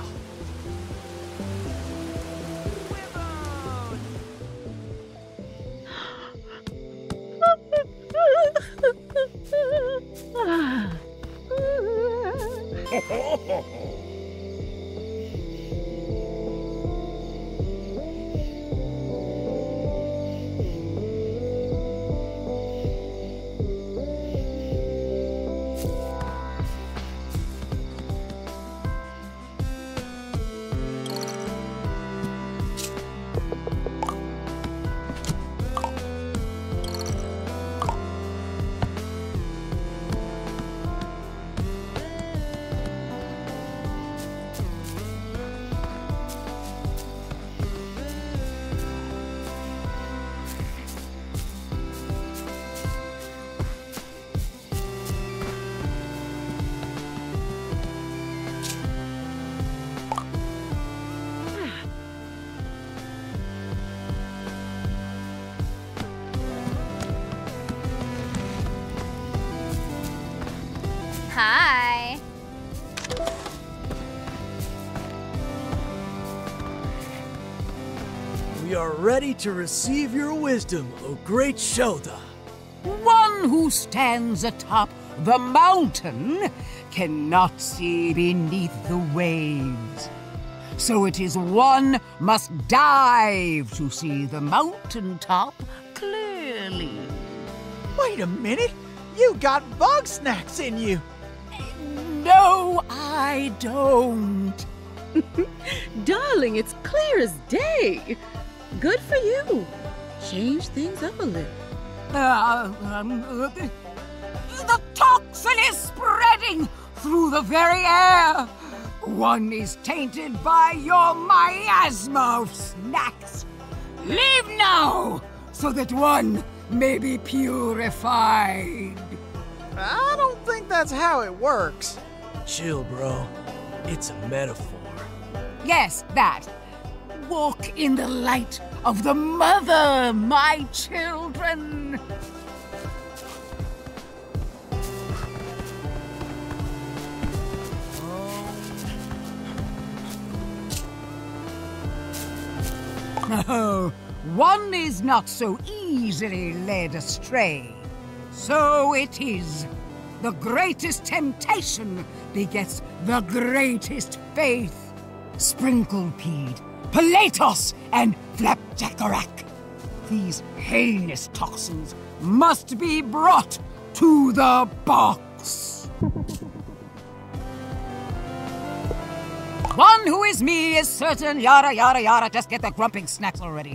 Hi. We are ready to receive your wisdom, O great Shelda. One who stands atop the mountain cannot see beneath the waves. So it is one must dive to see the mountaintop clearly. Wait a minute! You got Bugsnax in you! No, I don't. Darling, it's clear as day. Good for you. Change things up a little. Uh, um, uh, the, the toxin is spreading through the very air. One is tainted by your miasma of snacks. Leave now, so that one may be purified. I don't think that's how it works. Chill, bro. It's a metaphor. Yes, that. Walk in the light of the mother, my children. Oh, one is not so easily led astray. So it is. The greatest temptation begets the greatest faith. Sprinklepeed, Palatos, and Flapjackorack. These heinous toxins must be brought to the box. One who is me is certain, yada, yada, yada. Just get the grumping snacks already.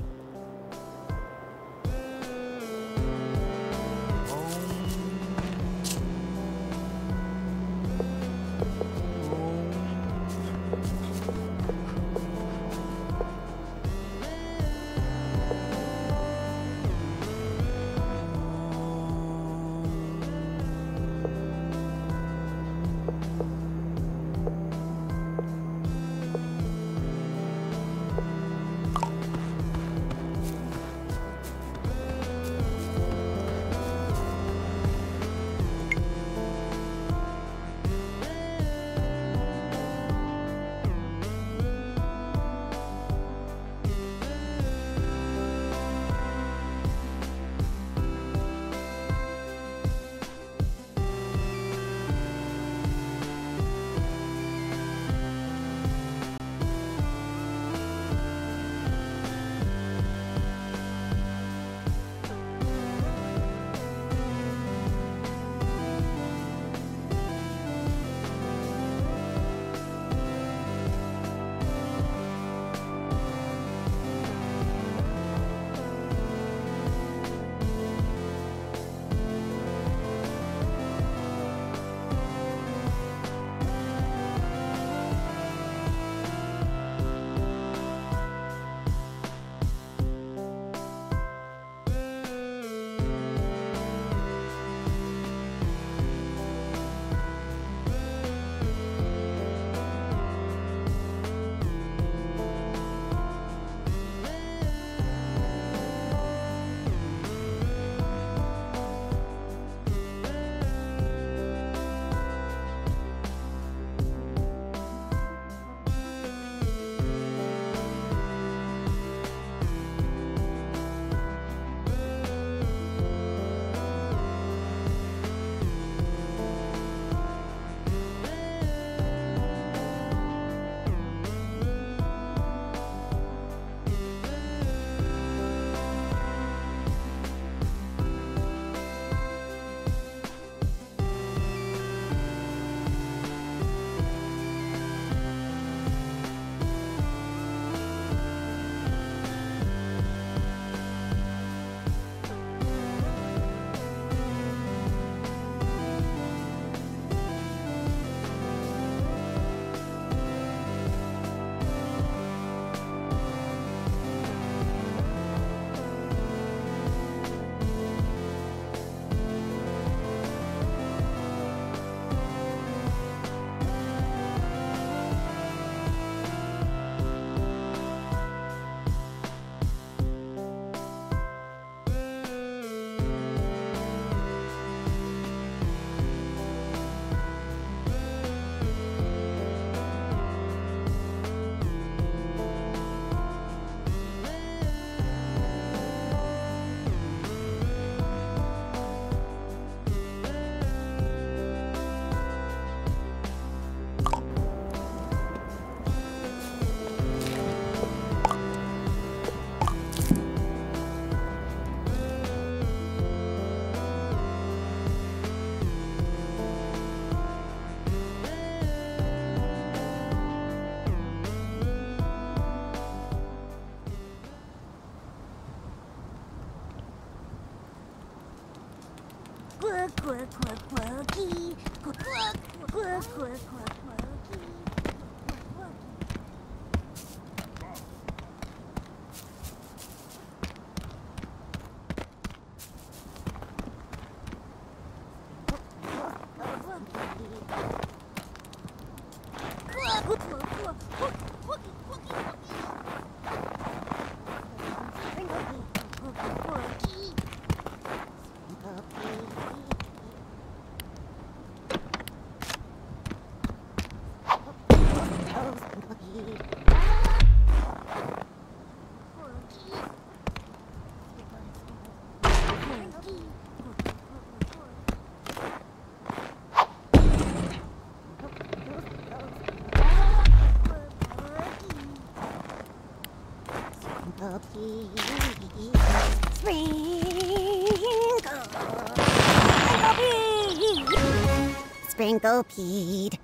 Sprinkle Pete.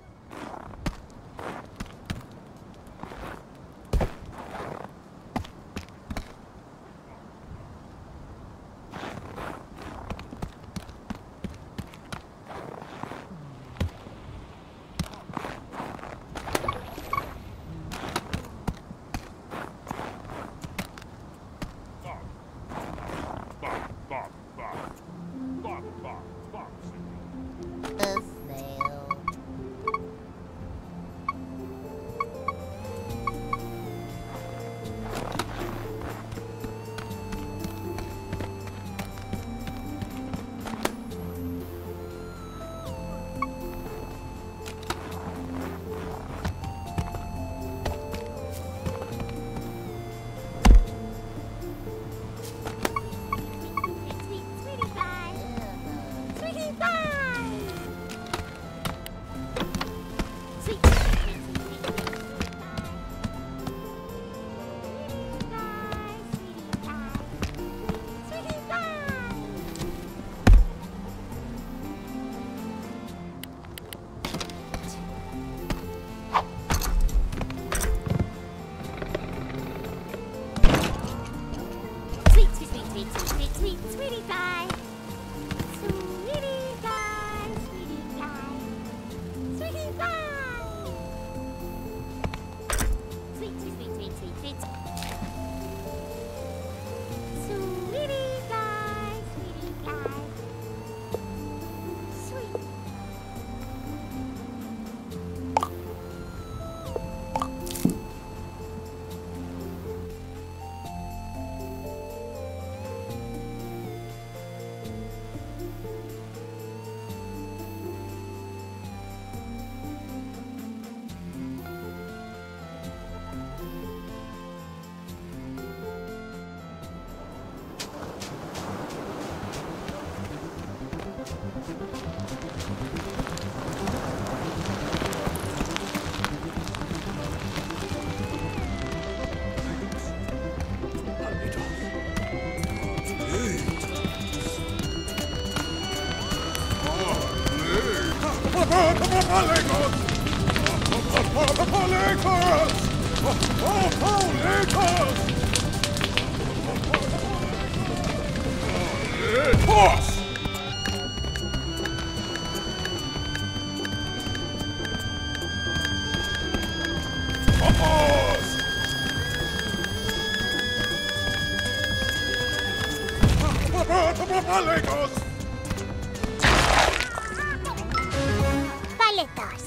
Paletos.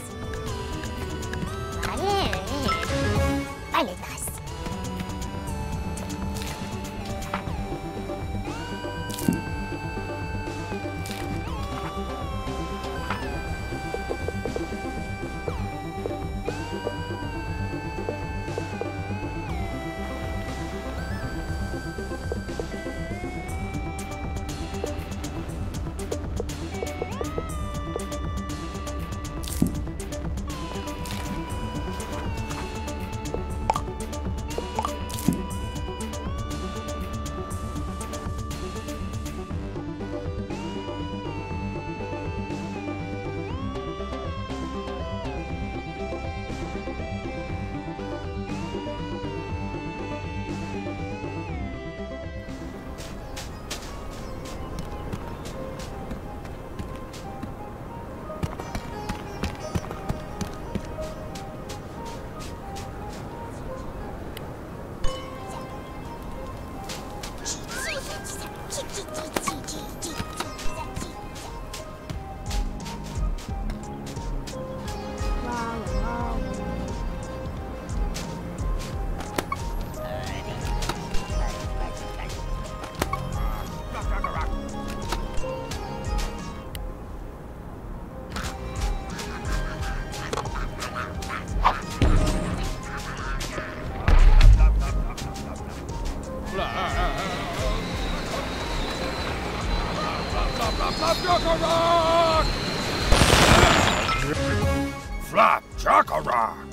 Vale. Paletos. Flap-jack-a-rock! Flap-jack-a-rock!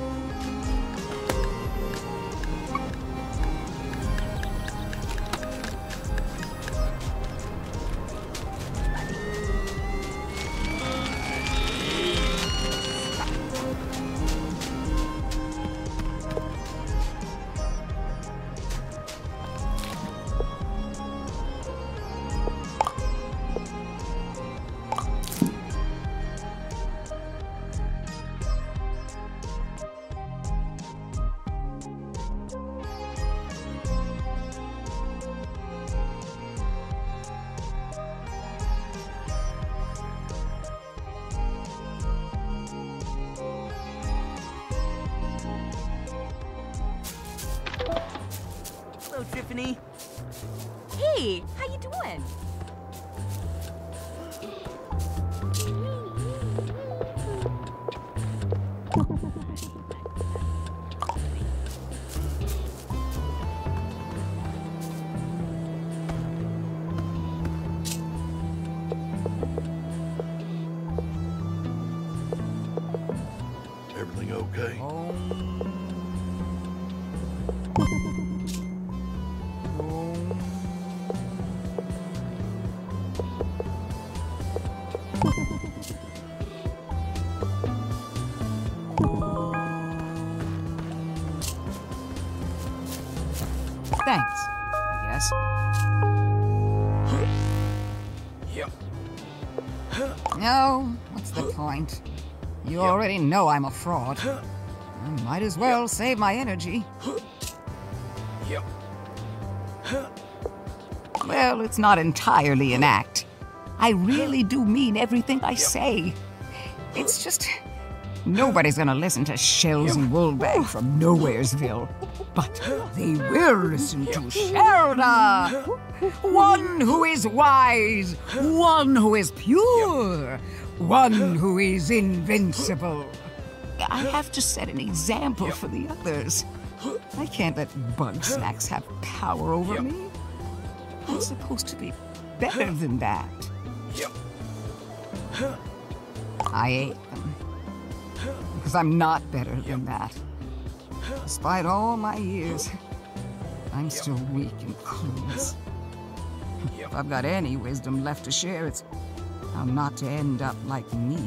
Hello, Tiffany. Hey, how you doing? Everything okay? Thanks, I guess. Yep. No, what's the point? You already know I'm a fraud. I might as well save my energy. Yep. Well, it's not entirely an act. I really do mean everything I say. It's just... nobody's gonna listen to Shells and Woolbag from Nowheresville. But they will listen to Shelda! One who is wise, one who is pure, one who is invincible. I have to set an example for the others. I can't let Bugsnax have power over me. I'm supposed to be better than that. I ate them. Because I'm not better than that. Despite all my years, I'm still weak and clueless. If I've got any wisdom left to share, it's how not to end up like me.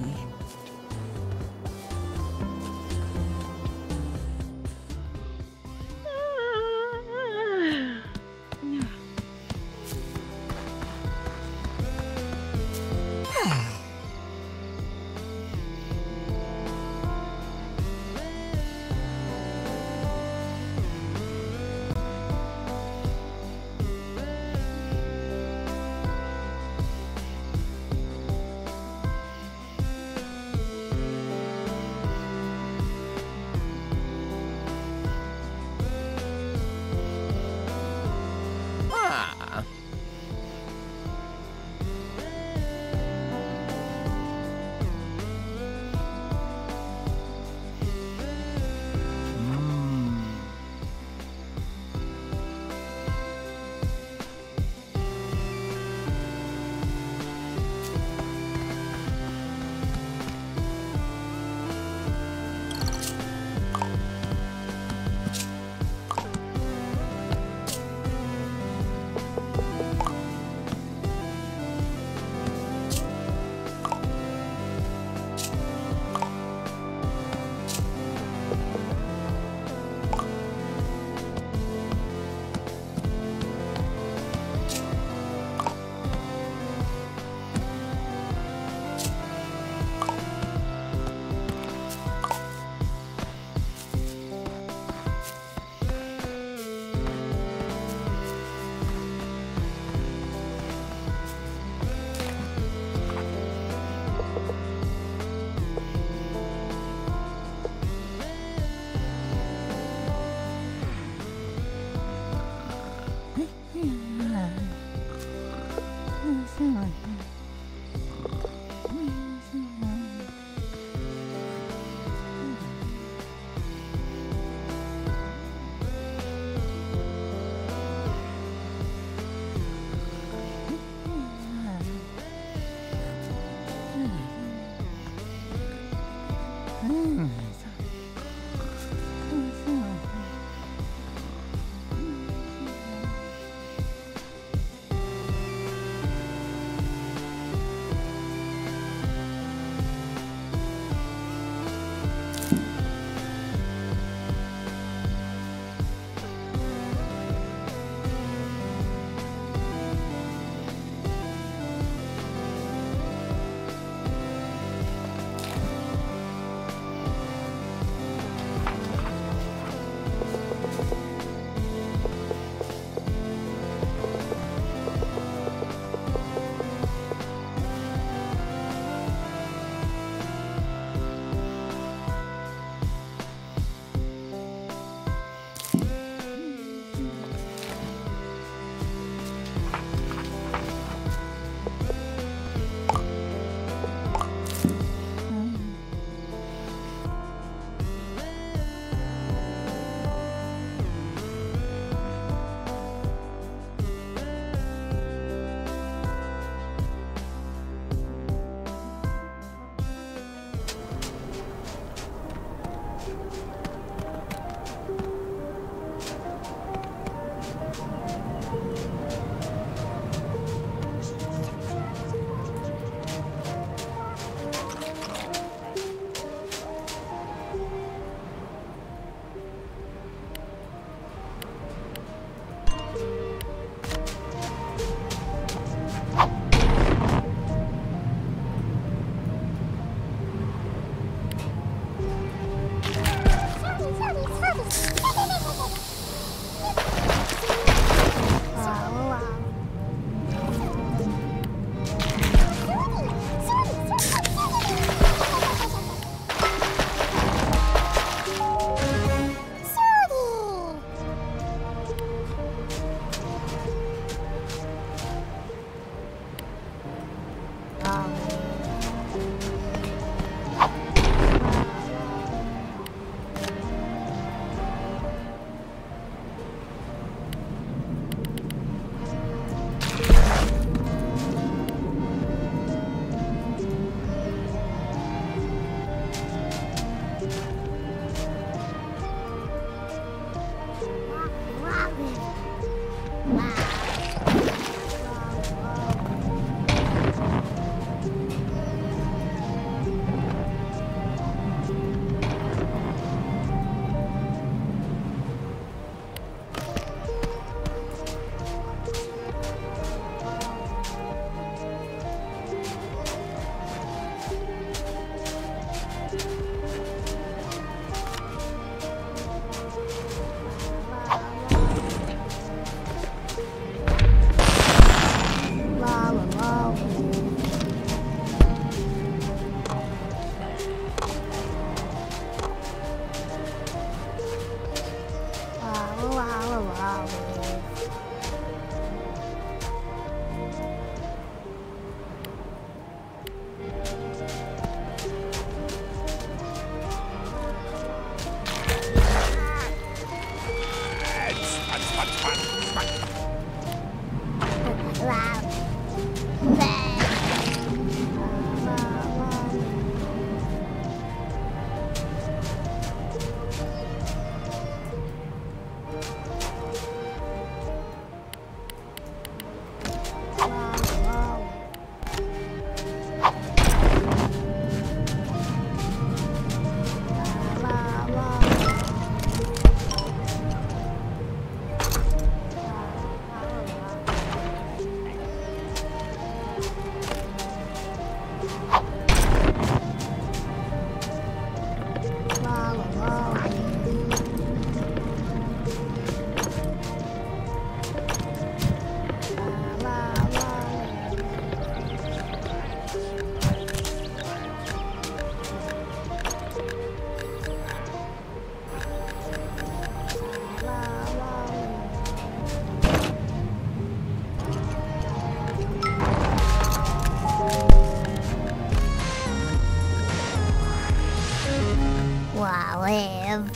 Live.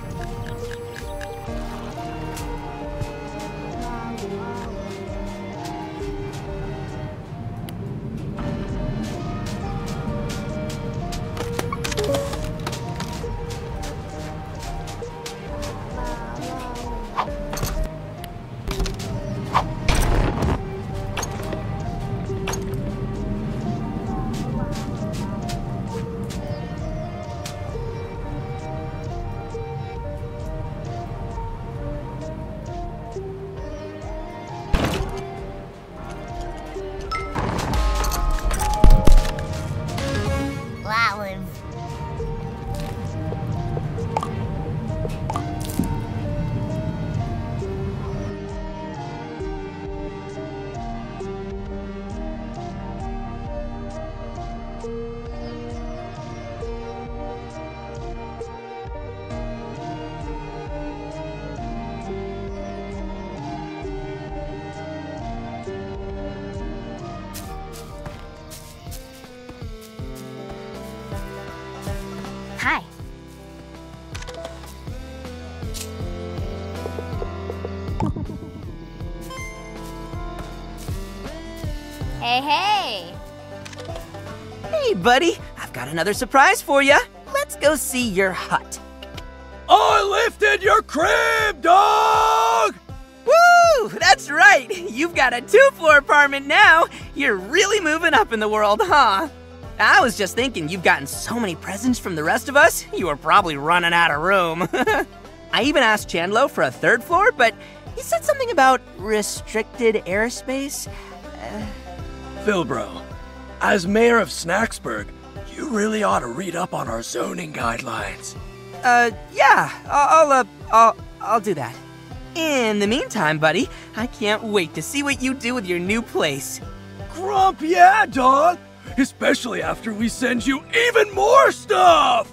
Hi. Hey, hey! Hey, buddy, I've got another surprise for you. Let's go see your hut. I lifted your crib, dog! Woo! That's right! You've got a two-floor apartment now! You're really moving up in the world, huh? I was just thinking, you've gotten so many presents from the rest of us, you were probably running out of room. I even asked Chandlo for a third floor, but he said something about restricted airspace. Uh... Phil, bro, as mayor of Snacksburg, you really ought to read up on our zoning guidelines. Uh, yeah, I'll, I'll, uh, I'll, I'll do that. In the meantime, buddy, I can't wait to see what you do with your new place. Grump, yeah, dog! Especially after we send you even more stuff!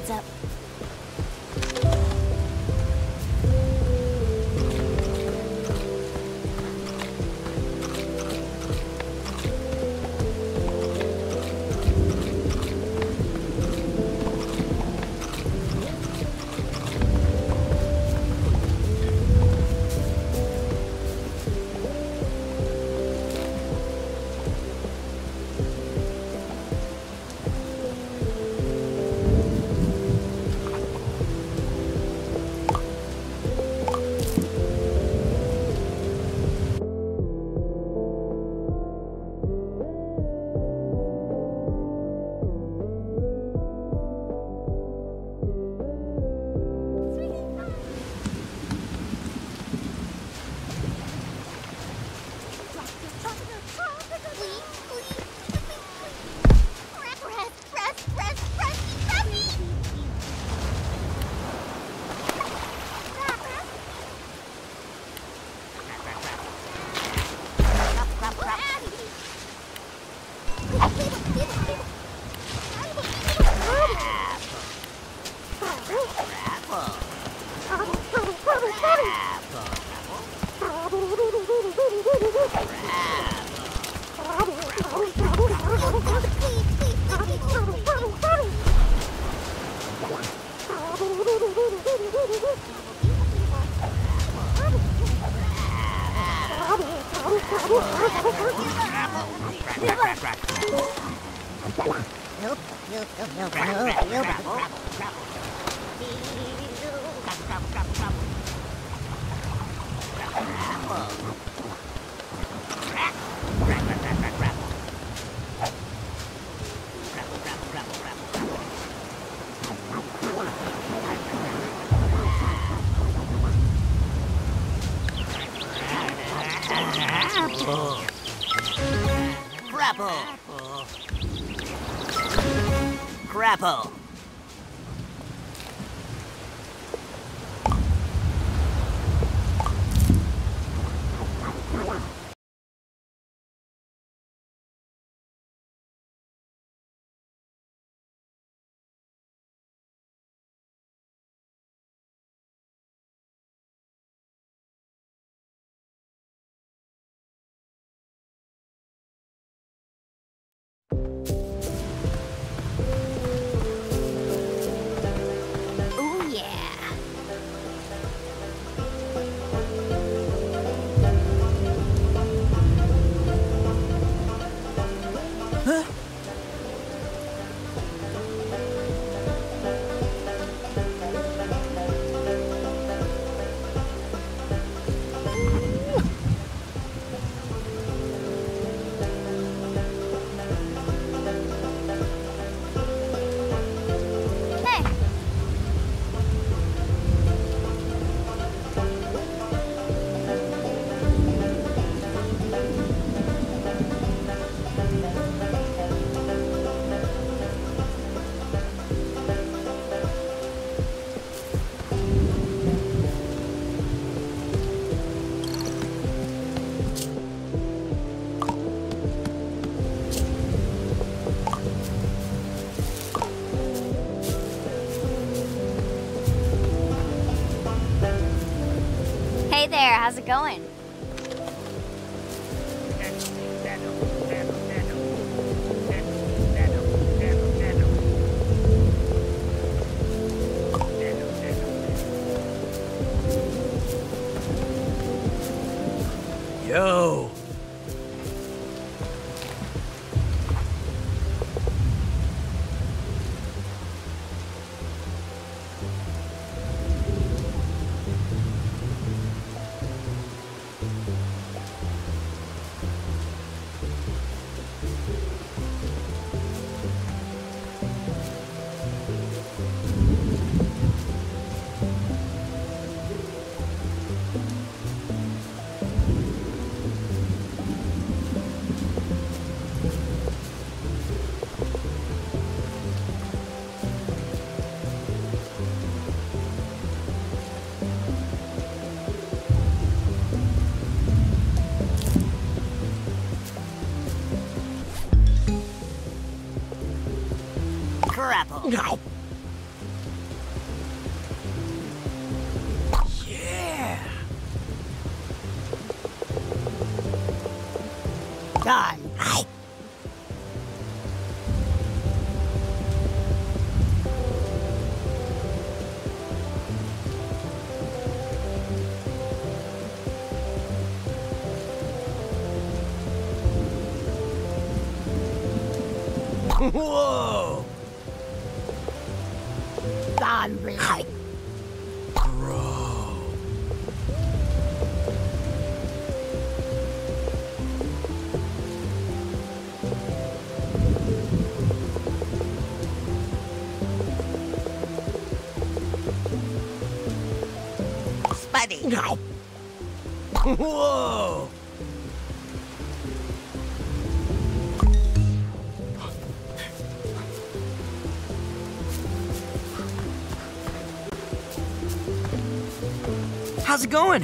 heads up. Grapple! Grapple! Hey there, how's it going? Yo! Grapple! No. Done. Whoa! Done, really. Bro. Spuddy. Whoa! How's it going?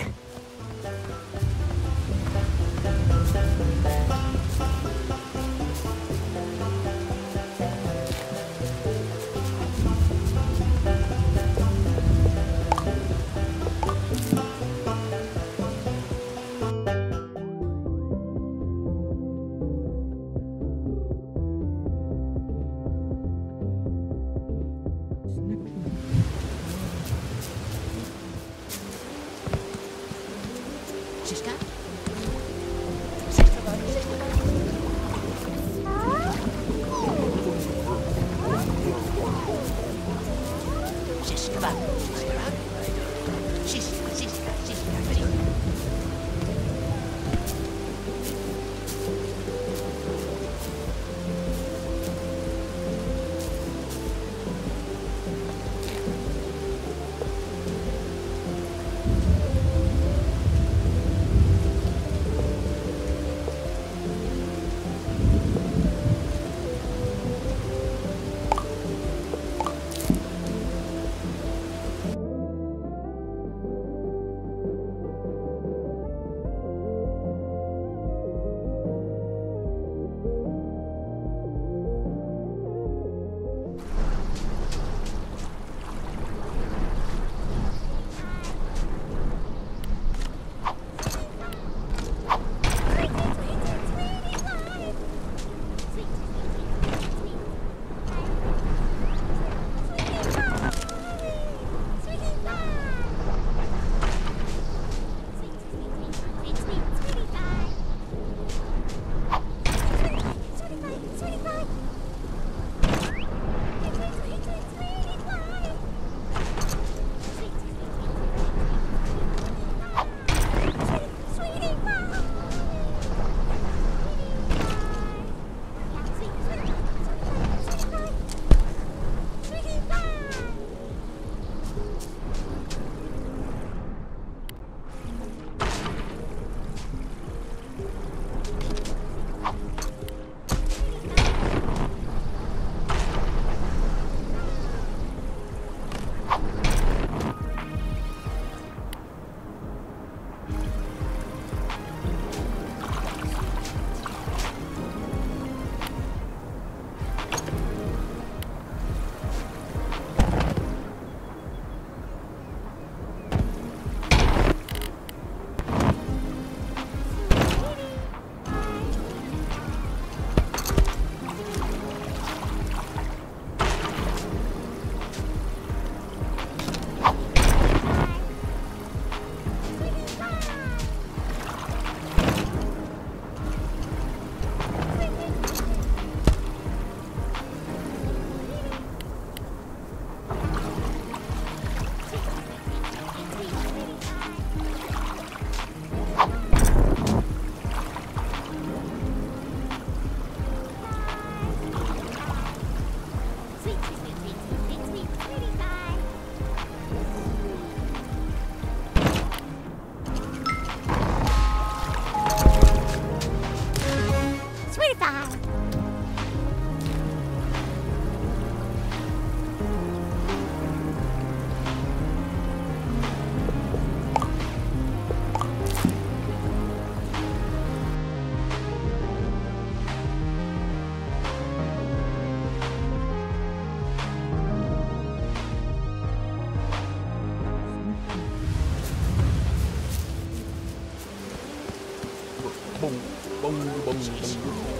Shish.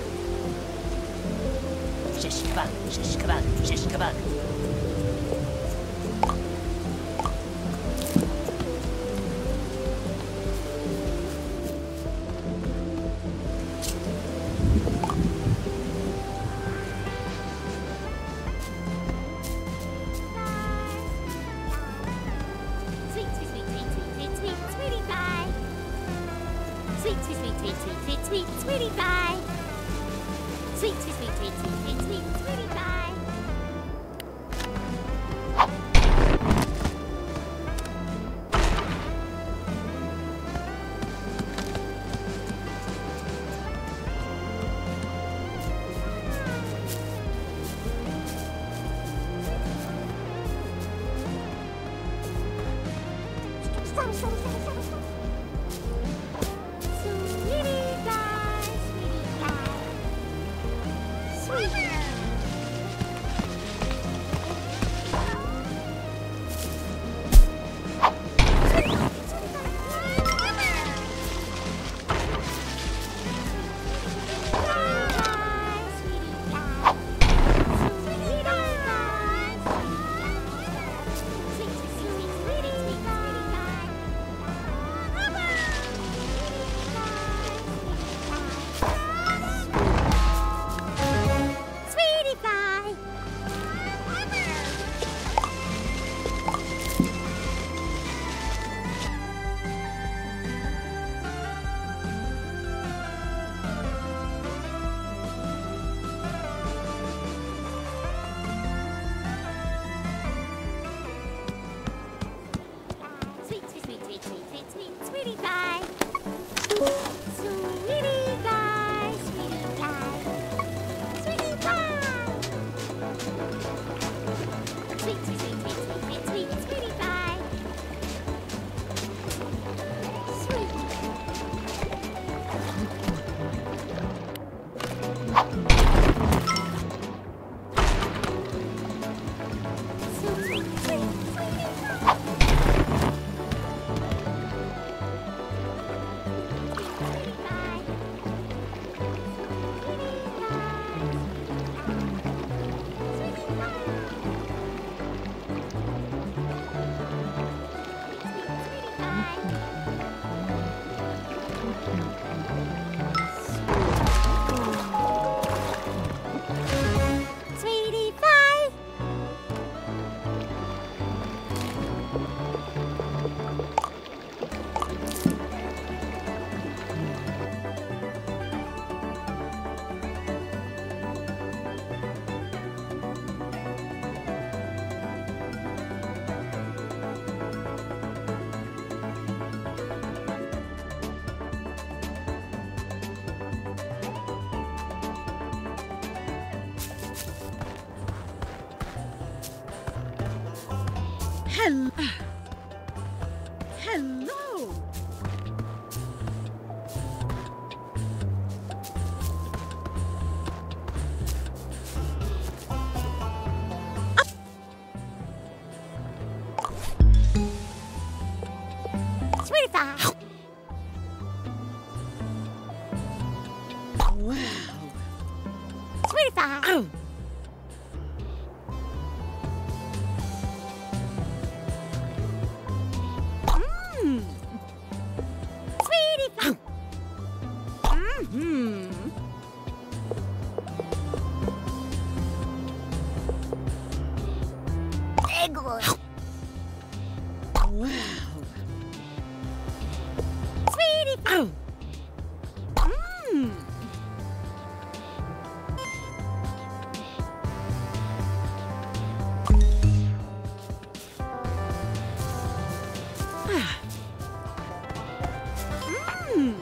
Shish kebab, shish kebab, shish kebab. Hello. Hello. Sweetie pie. Wow. Sweetie pie. Oh. Mmm. Sweetie pie. Mm-hmm. Big one. Wow. Sweetie pie. Oh. Mmm. Mmm.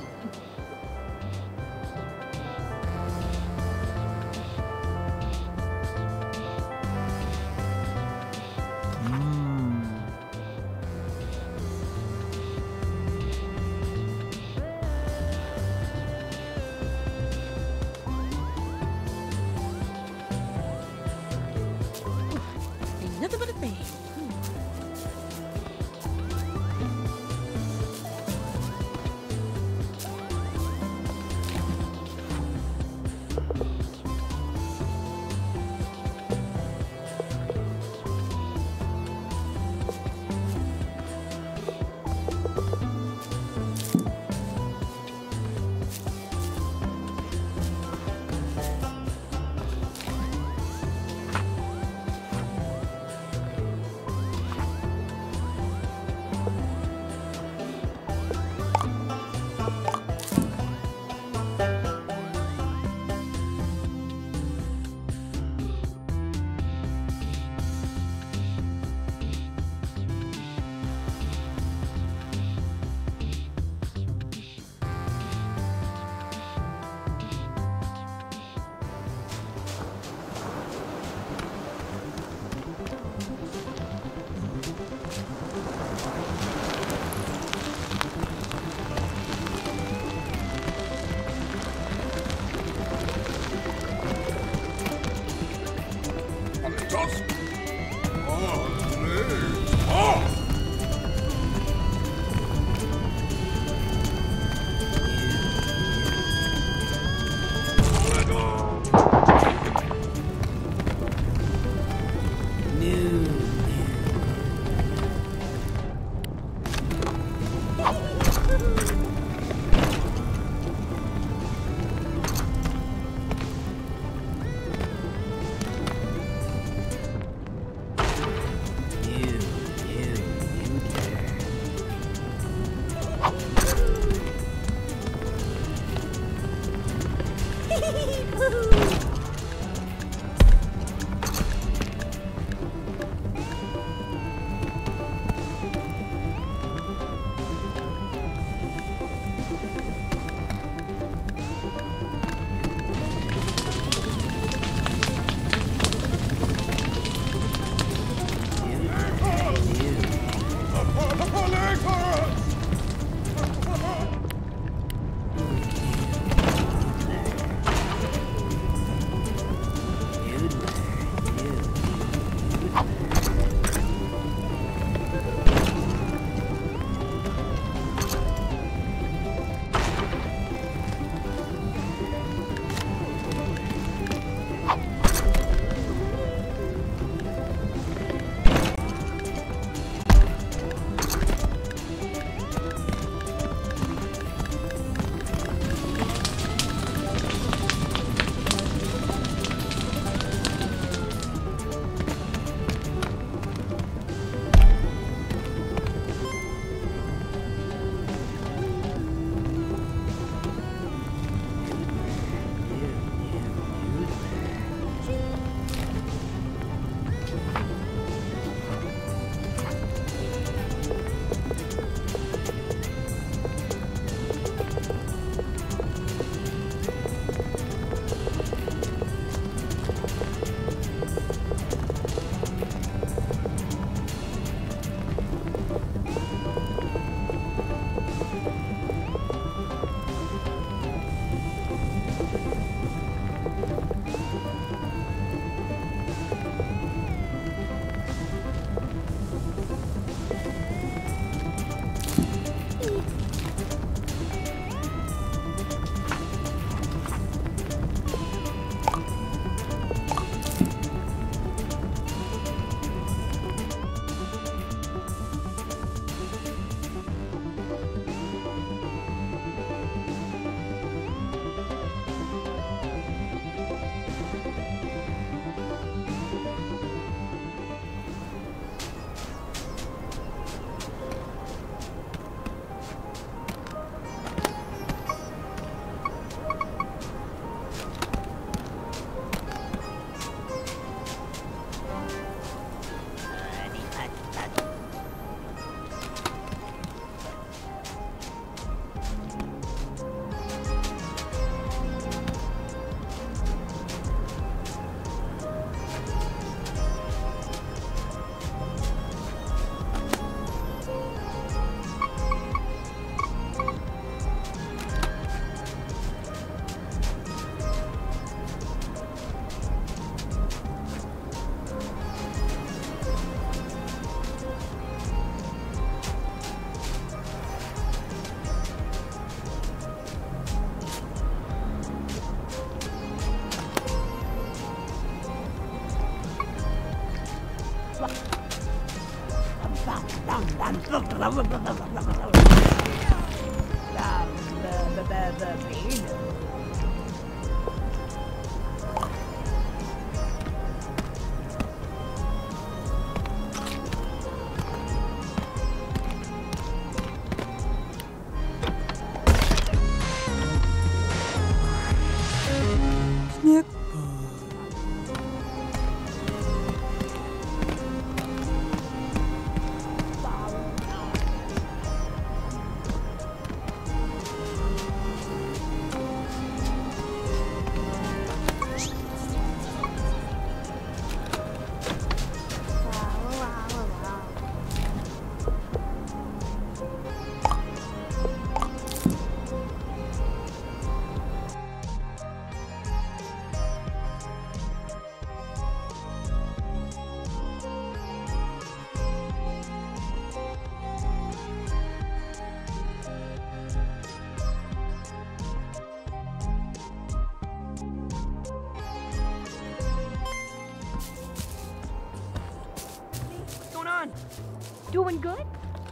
Doing good?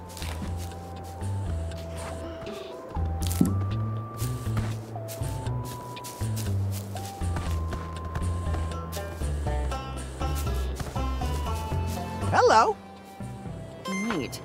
Hello. Neat.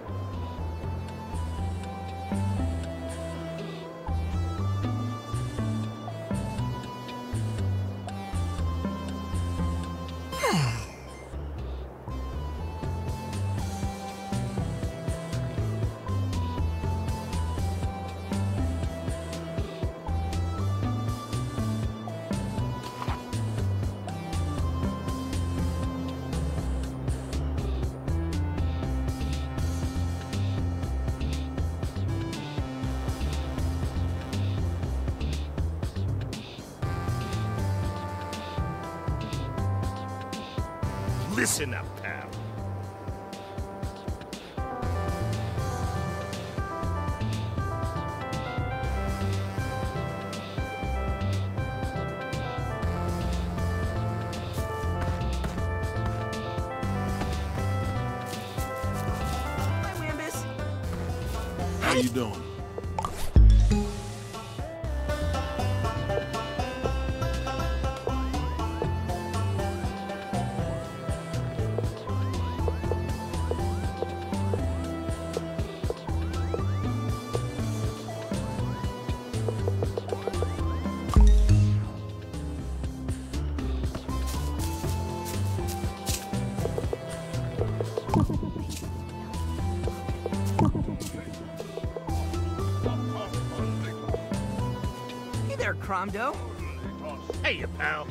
Listen up, pal. Hi, Wambus. How you doing? Hey there, Cromdo. Hey, you pal.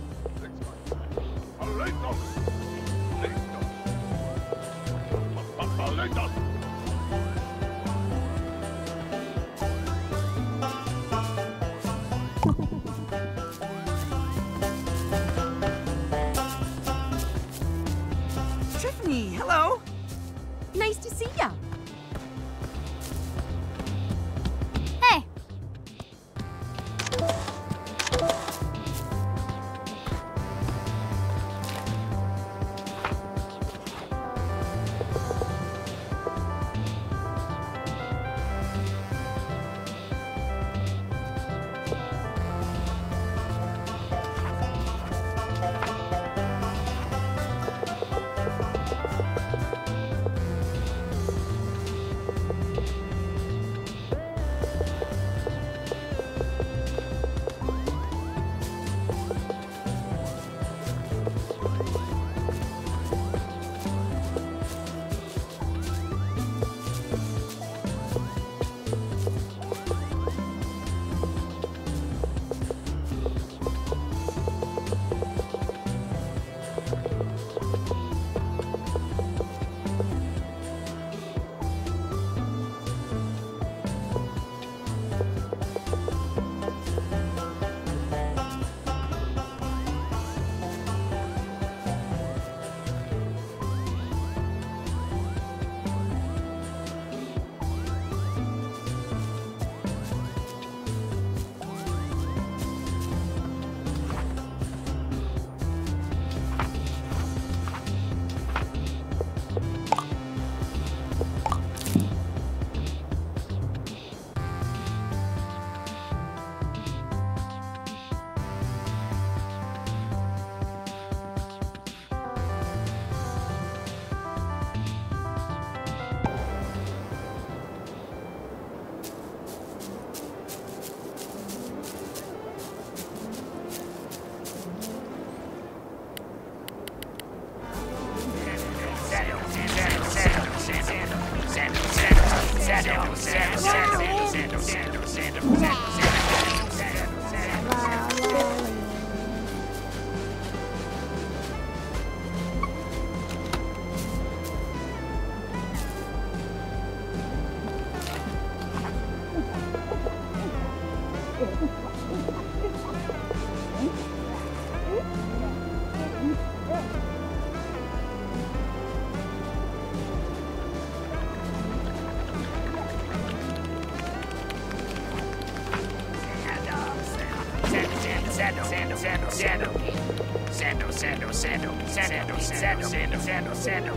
Tiffany, hello. Nice to see ya. Hey. Sando, Sando, Sando, Sando, Sando, Sando, Sando, Sando, Sando, Sando, Sando, Sando, Sando, Sando, Sando, Sando, Sando, Sando.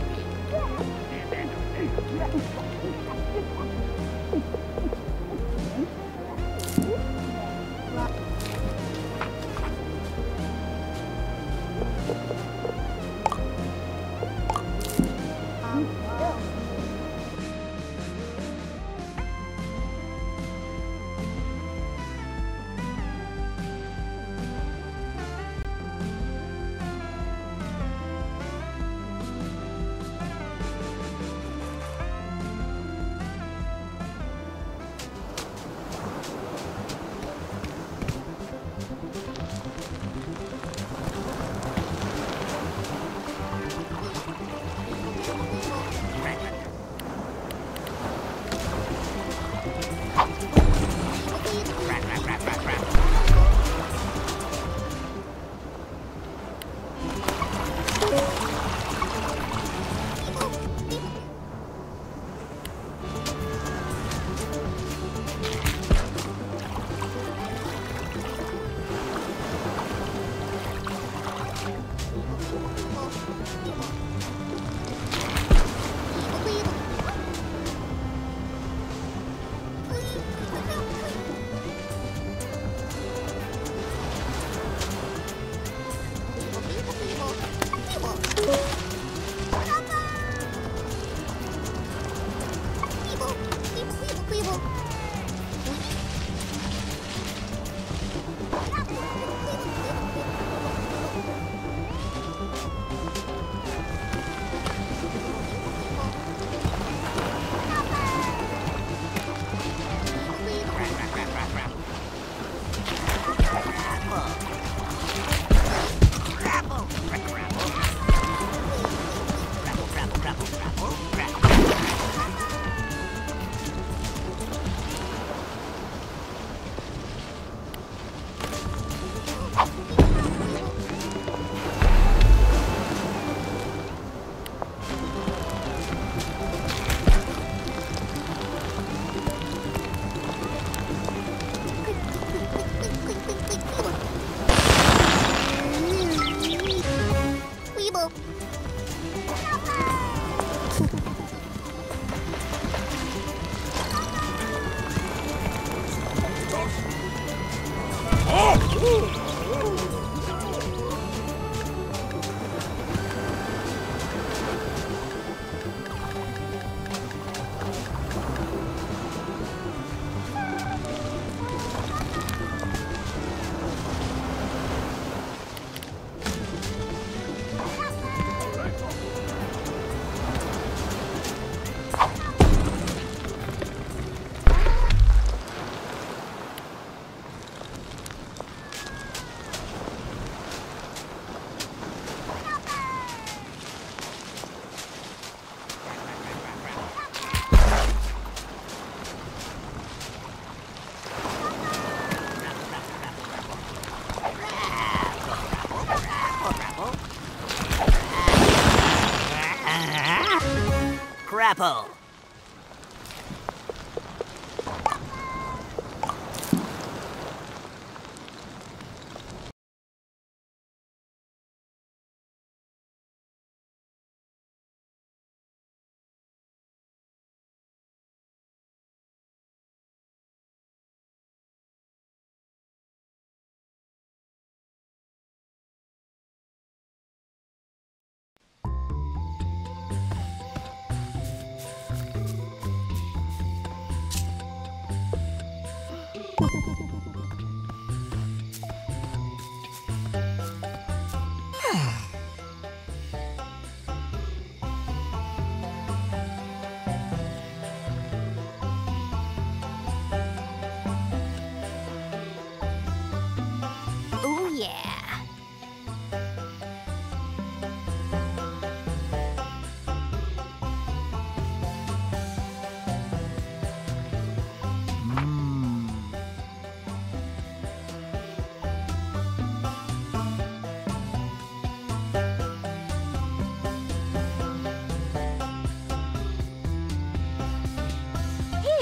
Grapple.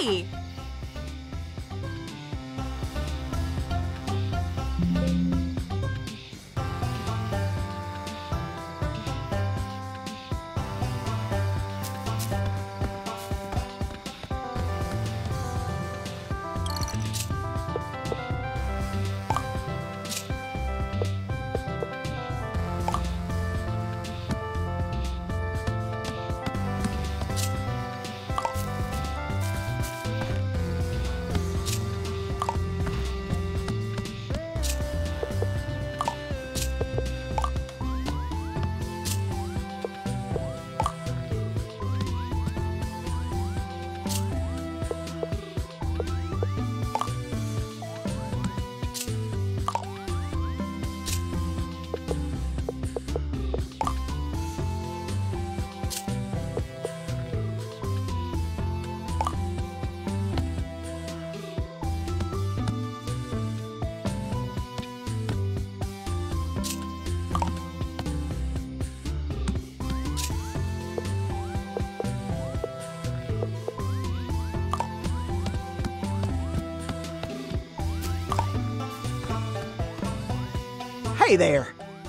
me! Hey there.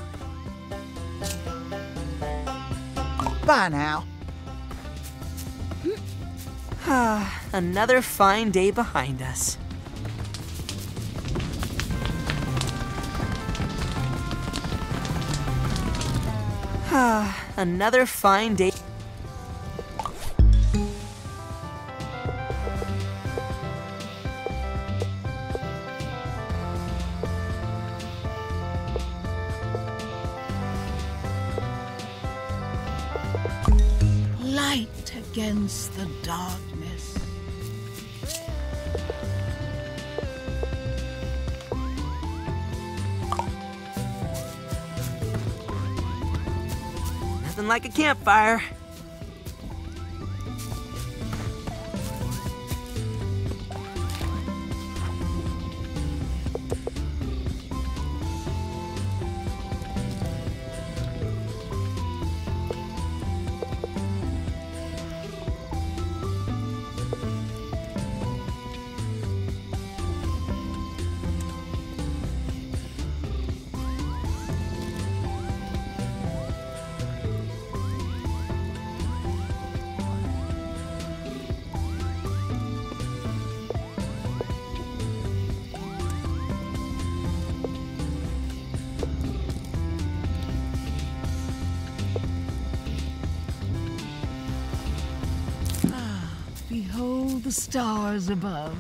Bye now. Another fine day behind us. Another fine day. Light against the darkness. Nothing like a campfire. Behold the stars above.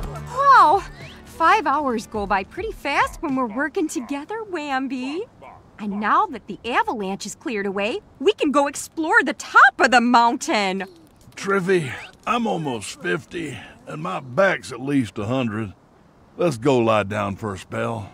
Wow! Five hours go by pretty fast when we're working together, Wambi. And now that the avalanche is cleared away, we can go explore the top of the mountain. Triffy, I'm almost fifty, and my back's at least a hundred. Let's go lie down for a spell.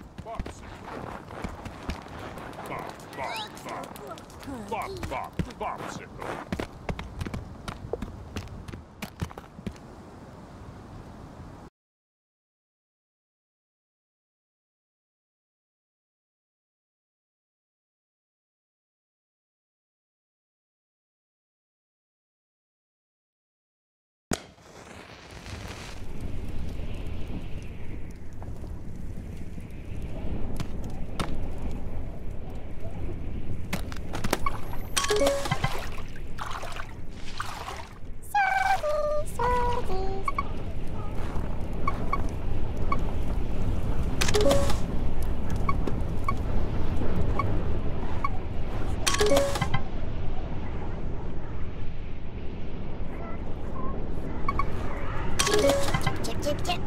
Chip, chip, chip.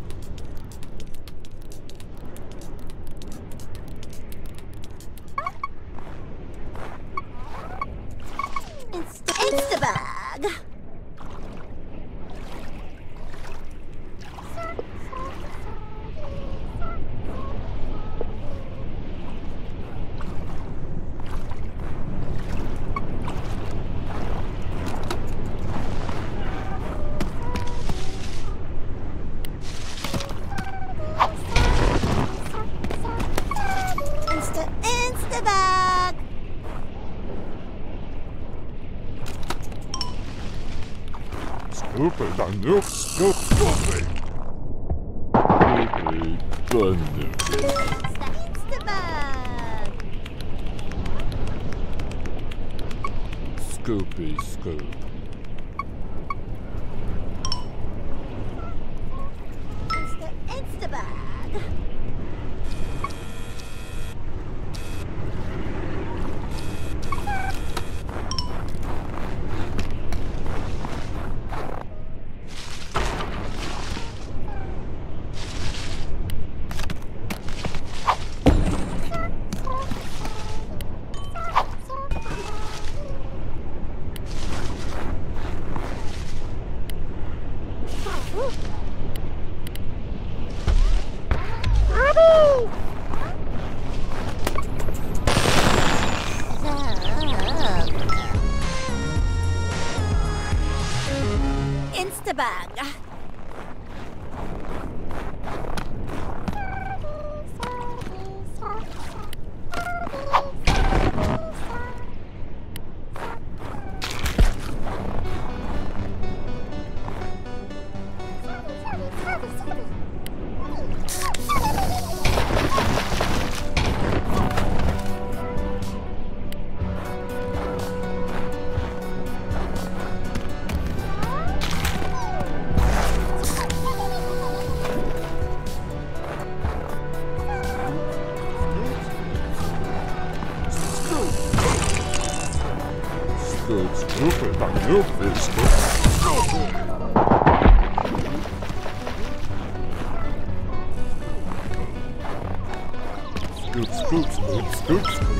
Insta, Instabag. Insta, Instabag. Stupid, I knew. Stupid. Stupid. Stupid. Insta, Instabag. Scoopy, scoop. Insta, Instabag. Instabag. Scoop, stupid, I knew this. Stupid. Scoop, scoop, scoop, scoop, scoop.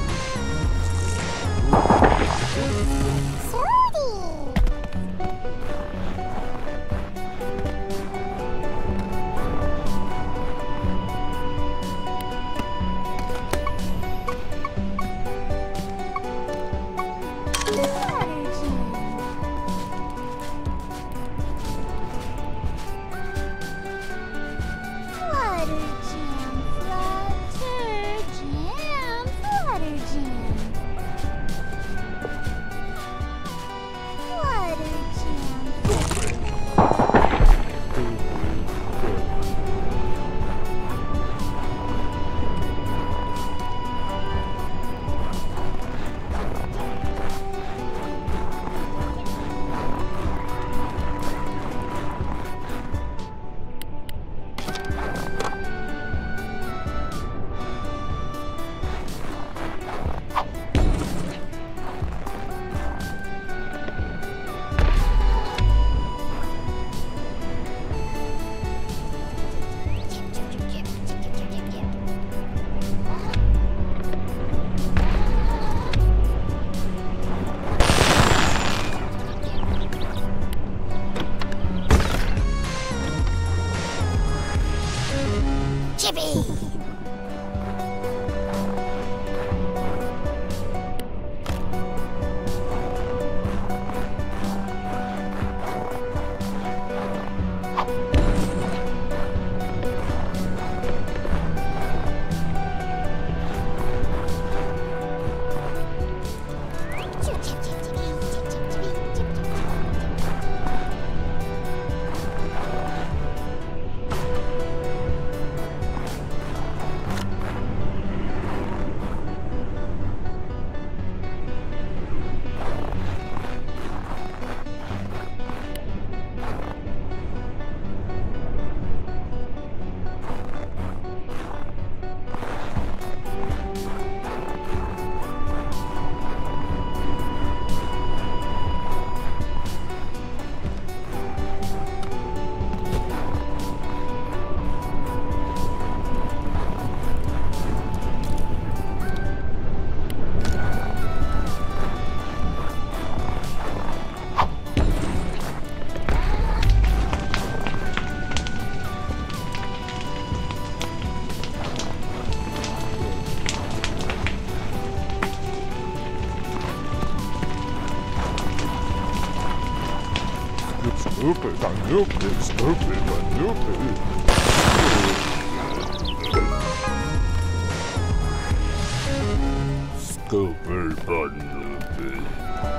Chippy! Stupid, I'm stupid, stupid, I'm stupid. Stupid, but stupid.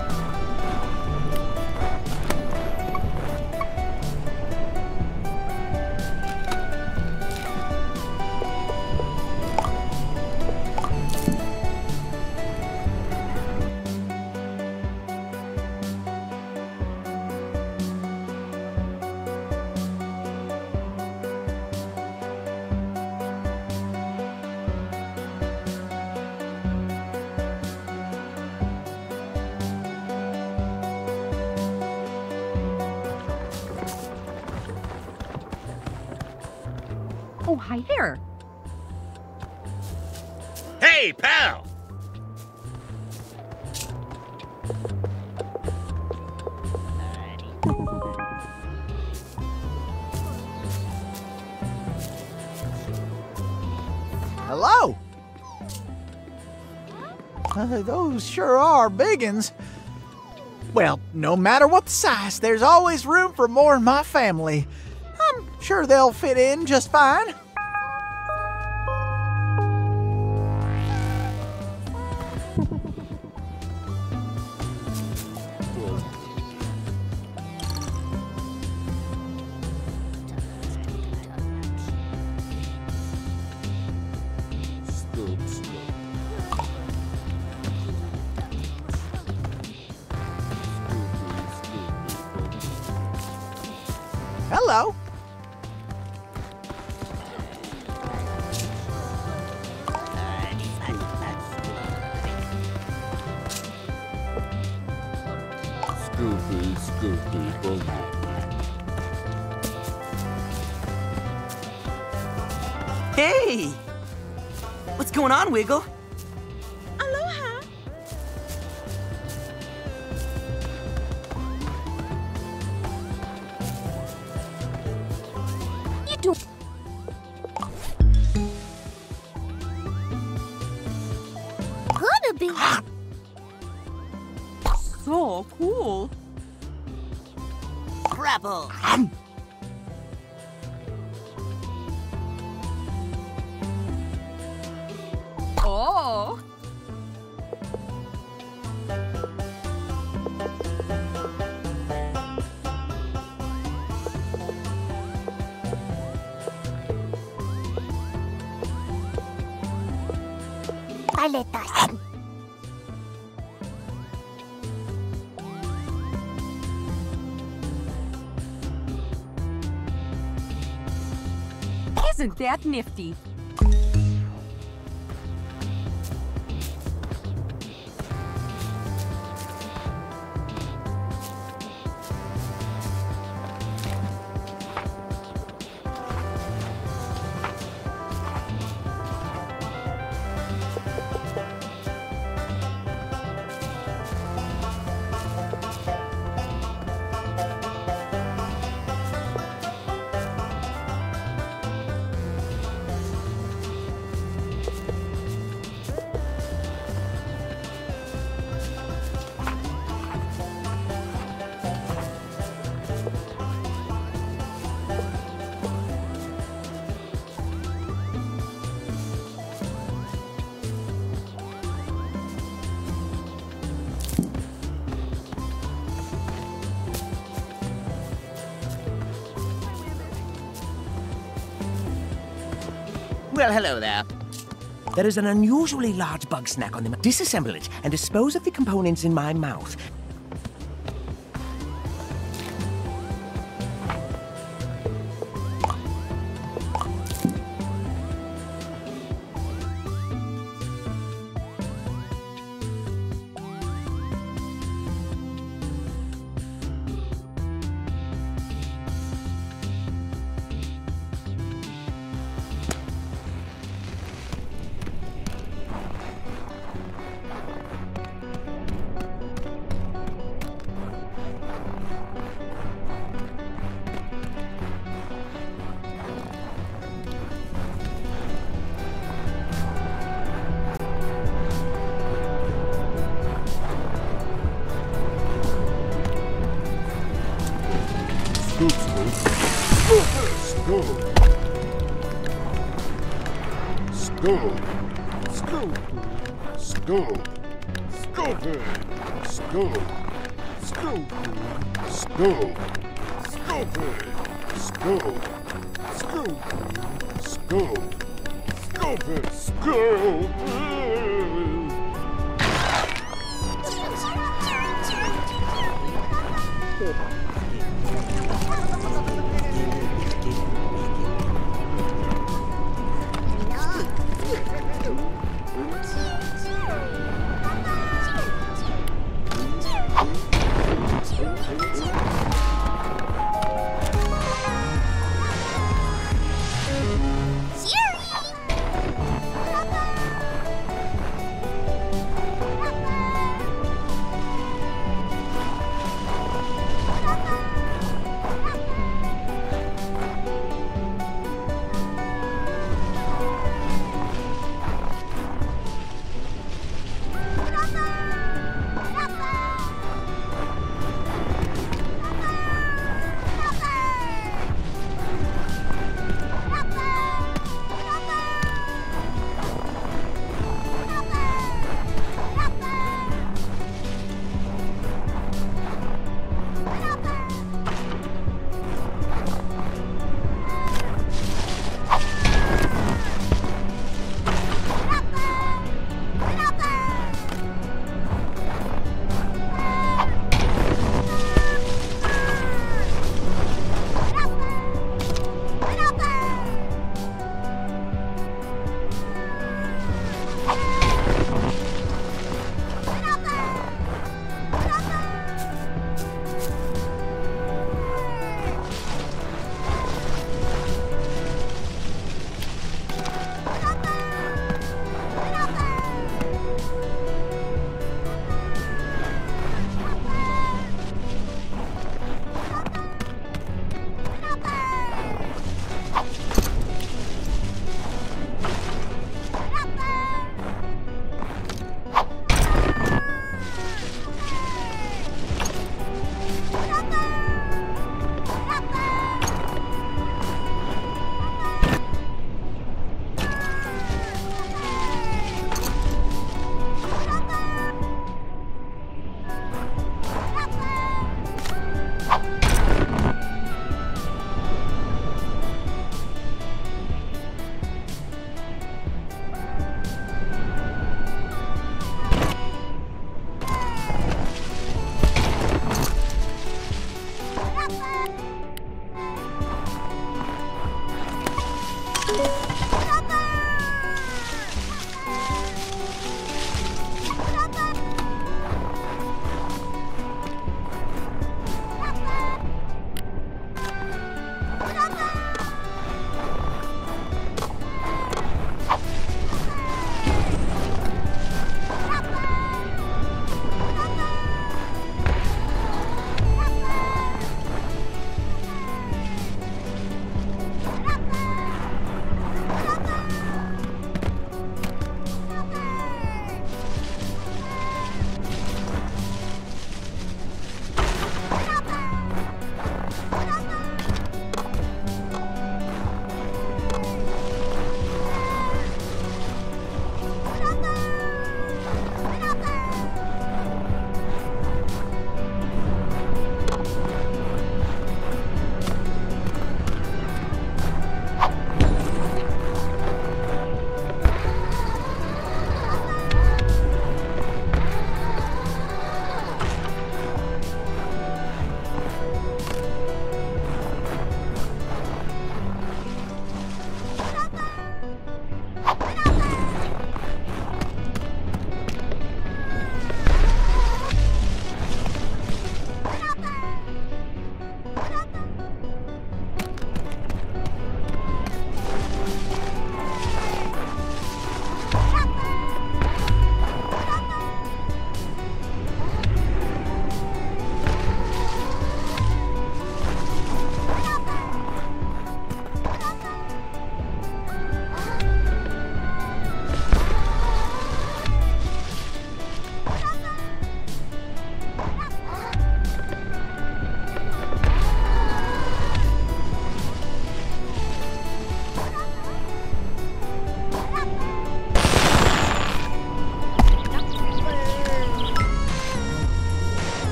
Oh, hi there. Hey, pal! Hello! Uh, those sure are biggins. Well, no matter what the size, there's always room for more in my family. I'm sure they'll fit in just fine. Hello. Stupid, stupid, bumblebee. Hey! What's going on, Wiggle? Aloha. You do. Gonna be. So cool. Grapple. Oh. Paletas. Isn't that nifty? Well, hello there. There is an unusually large bug snack on the mount. Disassemble it and dispose of the components in my mouth.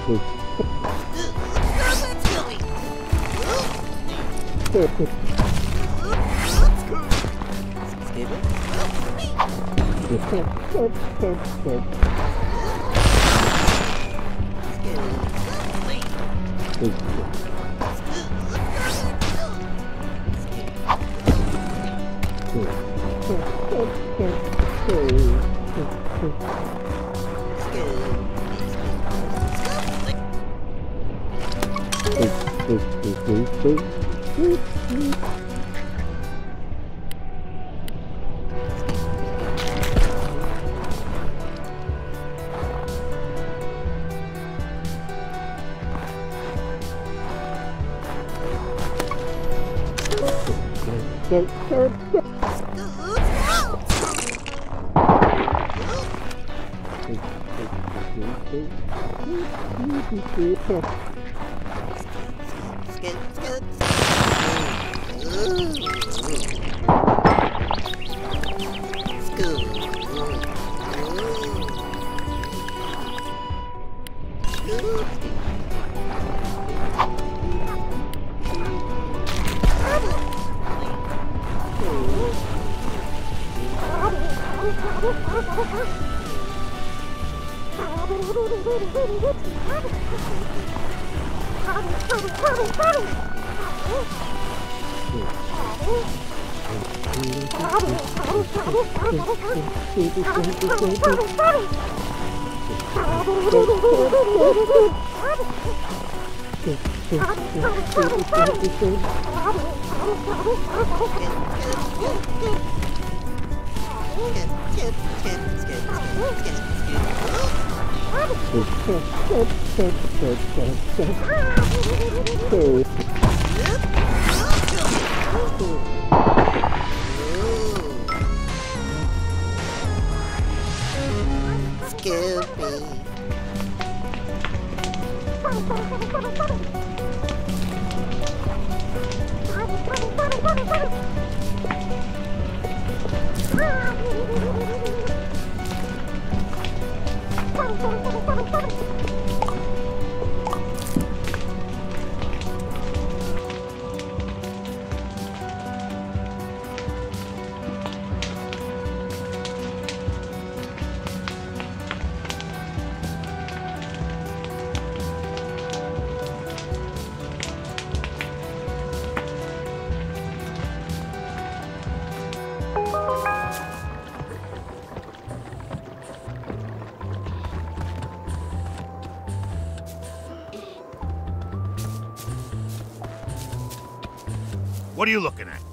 What are you looking at?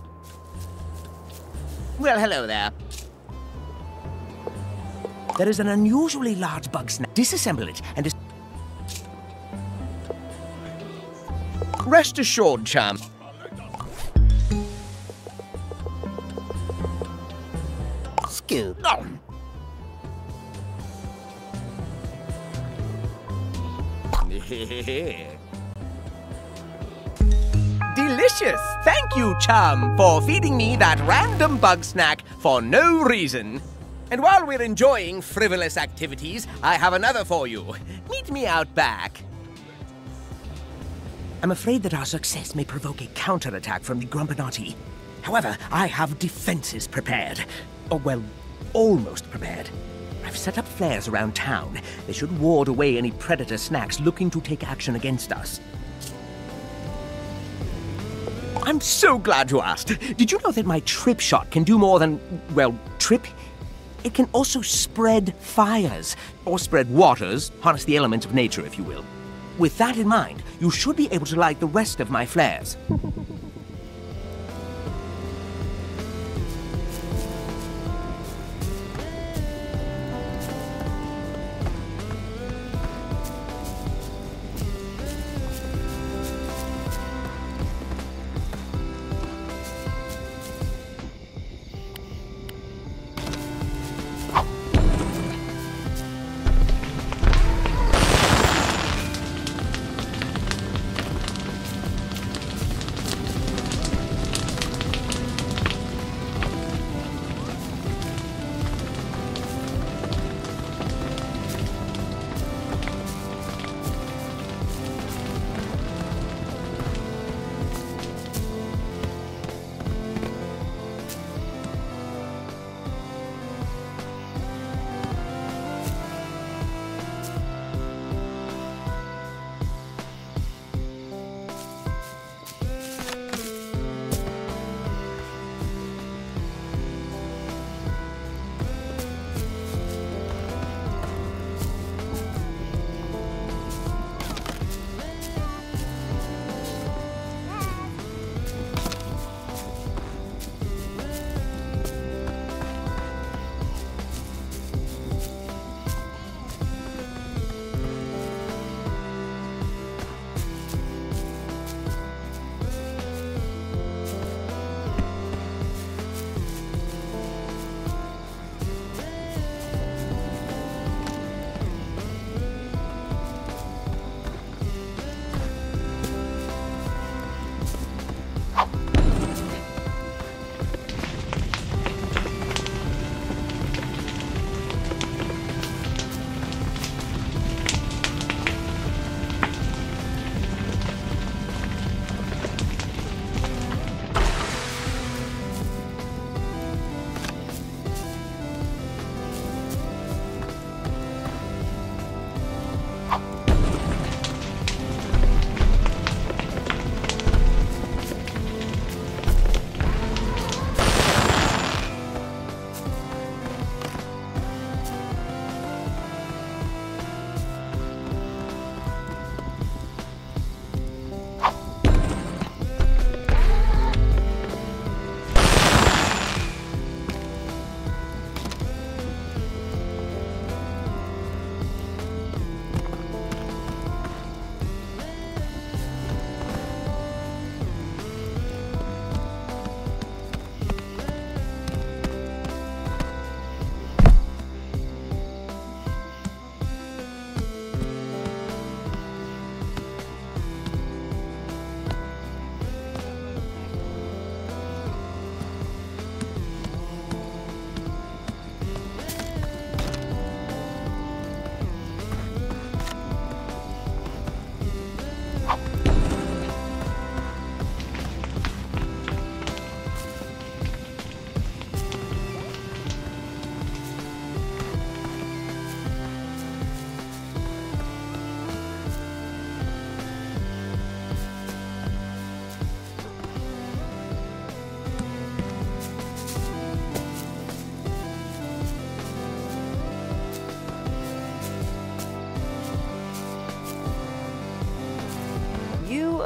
Well, hello there. There is an unusually large Bugsnax. Disassemble it and dis- Rest assured, chum. Scoop. Oh. Delicious! Thank you, chum, for feeding me that random bug snack for no reason. And while we're enjoying frivolous activities, I have another for you. Meet me out back. I'm afraid that our success may provoke a counterattack from the Grumpinati. However, I have defenses prepared. Oh, well, almost prepared. I've set up flares around town. They should ward away any predator snacks looking to take action against us. I'm so glad you asked. Did you know that my trip shot can do more than, well, trip? It can also spread fires, or spread waters, harness the elements of nature, if you will. With that in mind, you should be able to light the rest of my flares.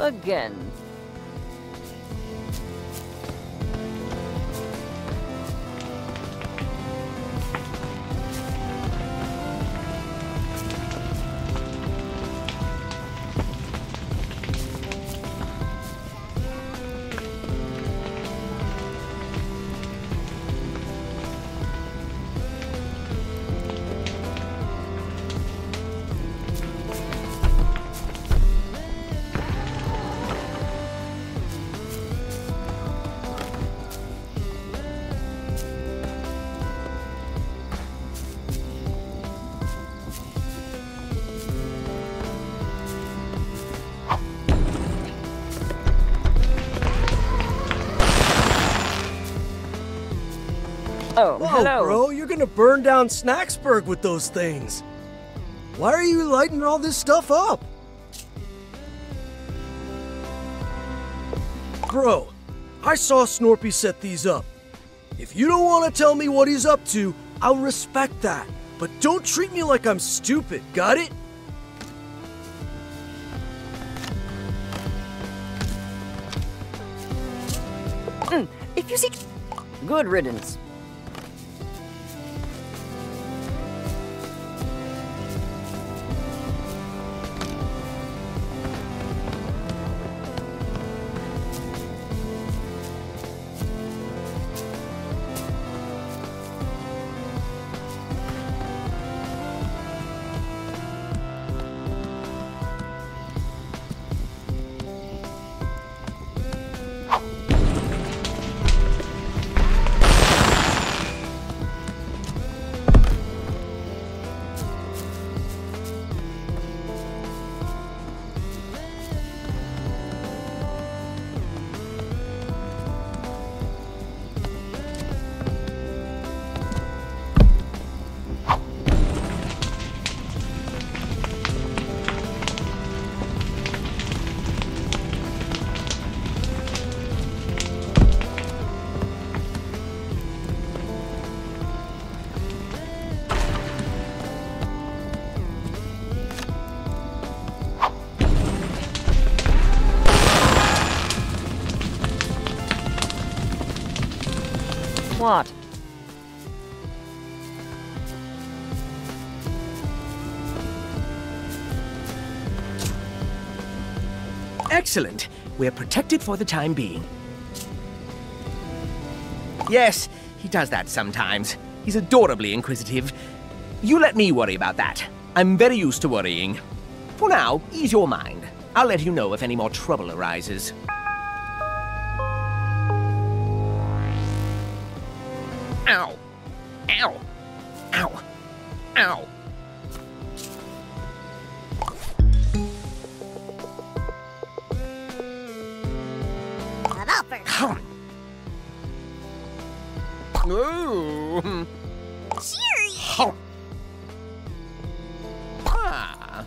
again. Oh, Whoa, hello. bro, you're gonna burn down Snacksburg with those things. Why are you lighting all this stuff up? Bro, I saw Snorpy set these up. If you don't want to tell me what he's up to, I'll respect that. But don't treat me like I'm stupid, got it? Mm, if you see... Good riddance. What? Excellent. We're protected for the time being. Yes, he does that sometimes. He's adorably inquisitive. You let me worry about that. I'm very used to worrying. For now, ease your mind. I'll let you know if any more trouble arises. Ow. Ow. Ow. Ow. Ooh. Cheery. Ah.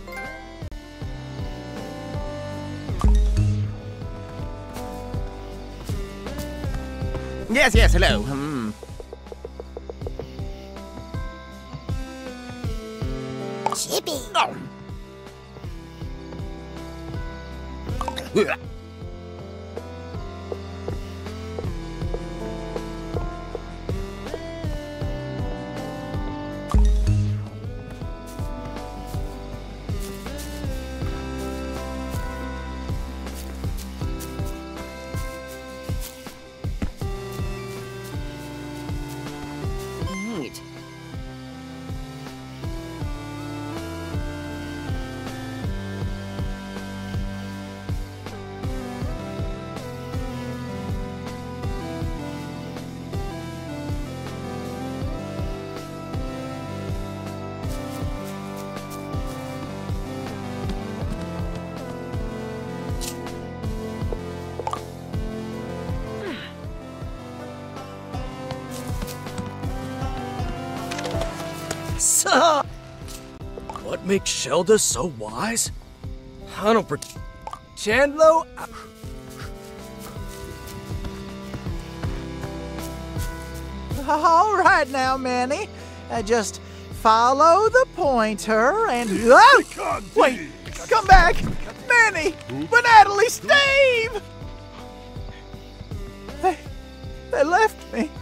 Yes, yes, hello. Hmm. Chippy. Oh. Neat. So, what makes Shelda so wise? I don't pretend. Chandlo? All right now, Manny. Uh, just follow the pointer and... Oh! Wait, come back! many! But Natalie, Steve! They, they left me.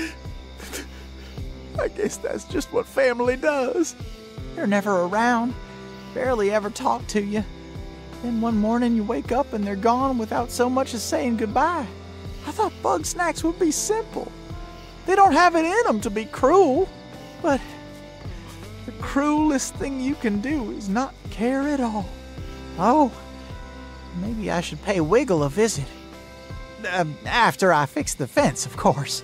I guess that's just what family does. They're never around, barely ever talk to you. Then one morning you wake up and they're gone without so much as saying goodbye. I thought Bugsnax would be simple. They don't have it in them to be cruel, but the cruelest thing you can do is not care at all. Oh, maybe I should pay Wiggle a visit. Uh, after I fix the fence, of course.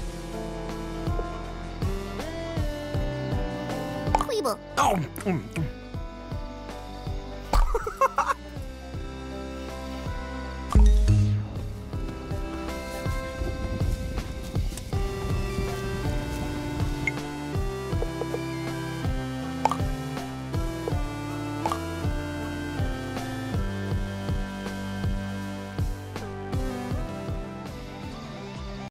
Oh, mm, mm.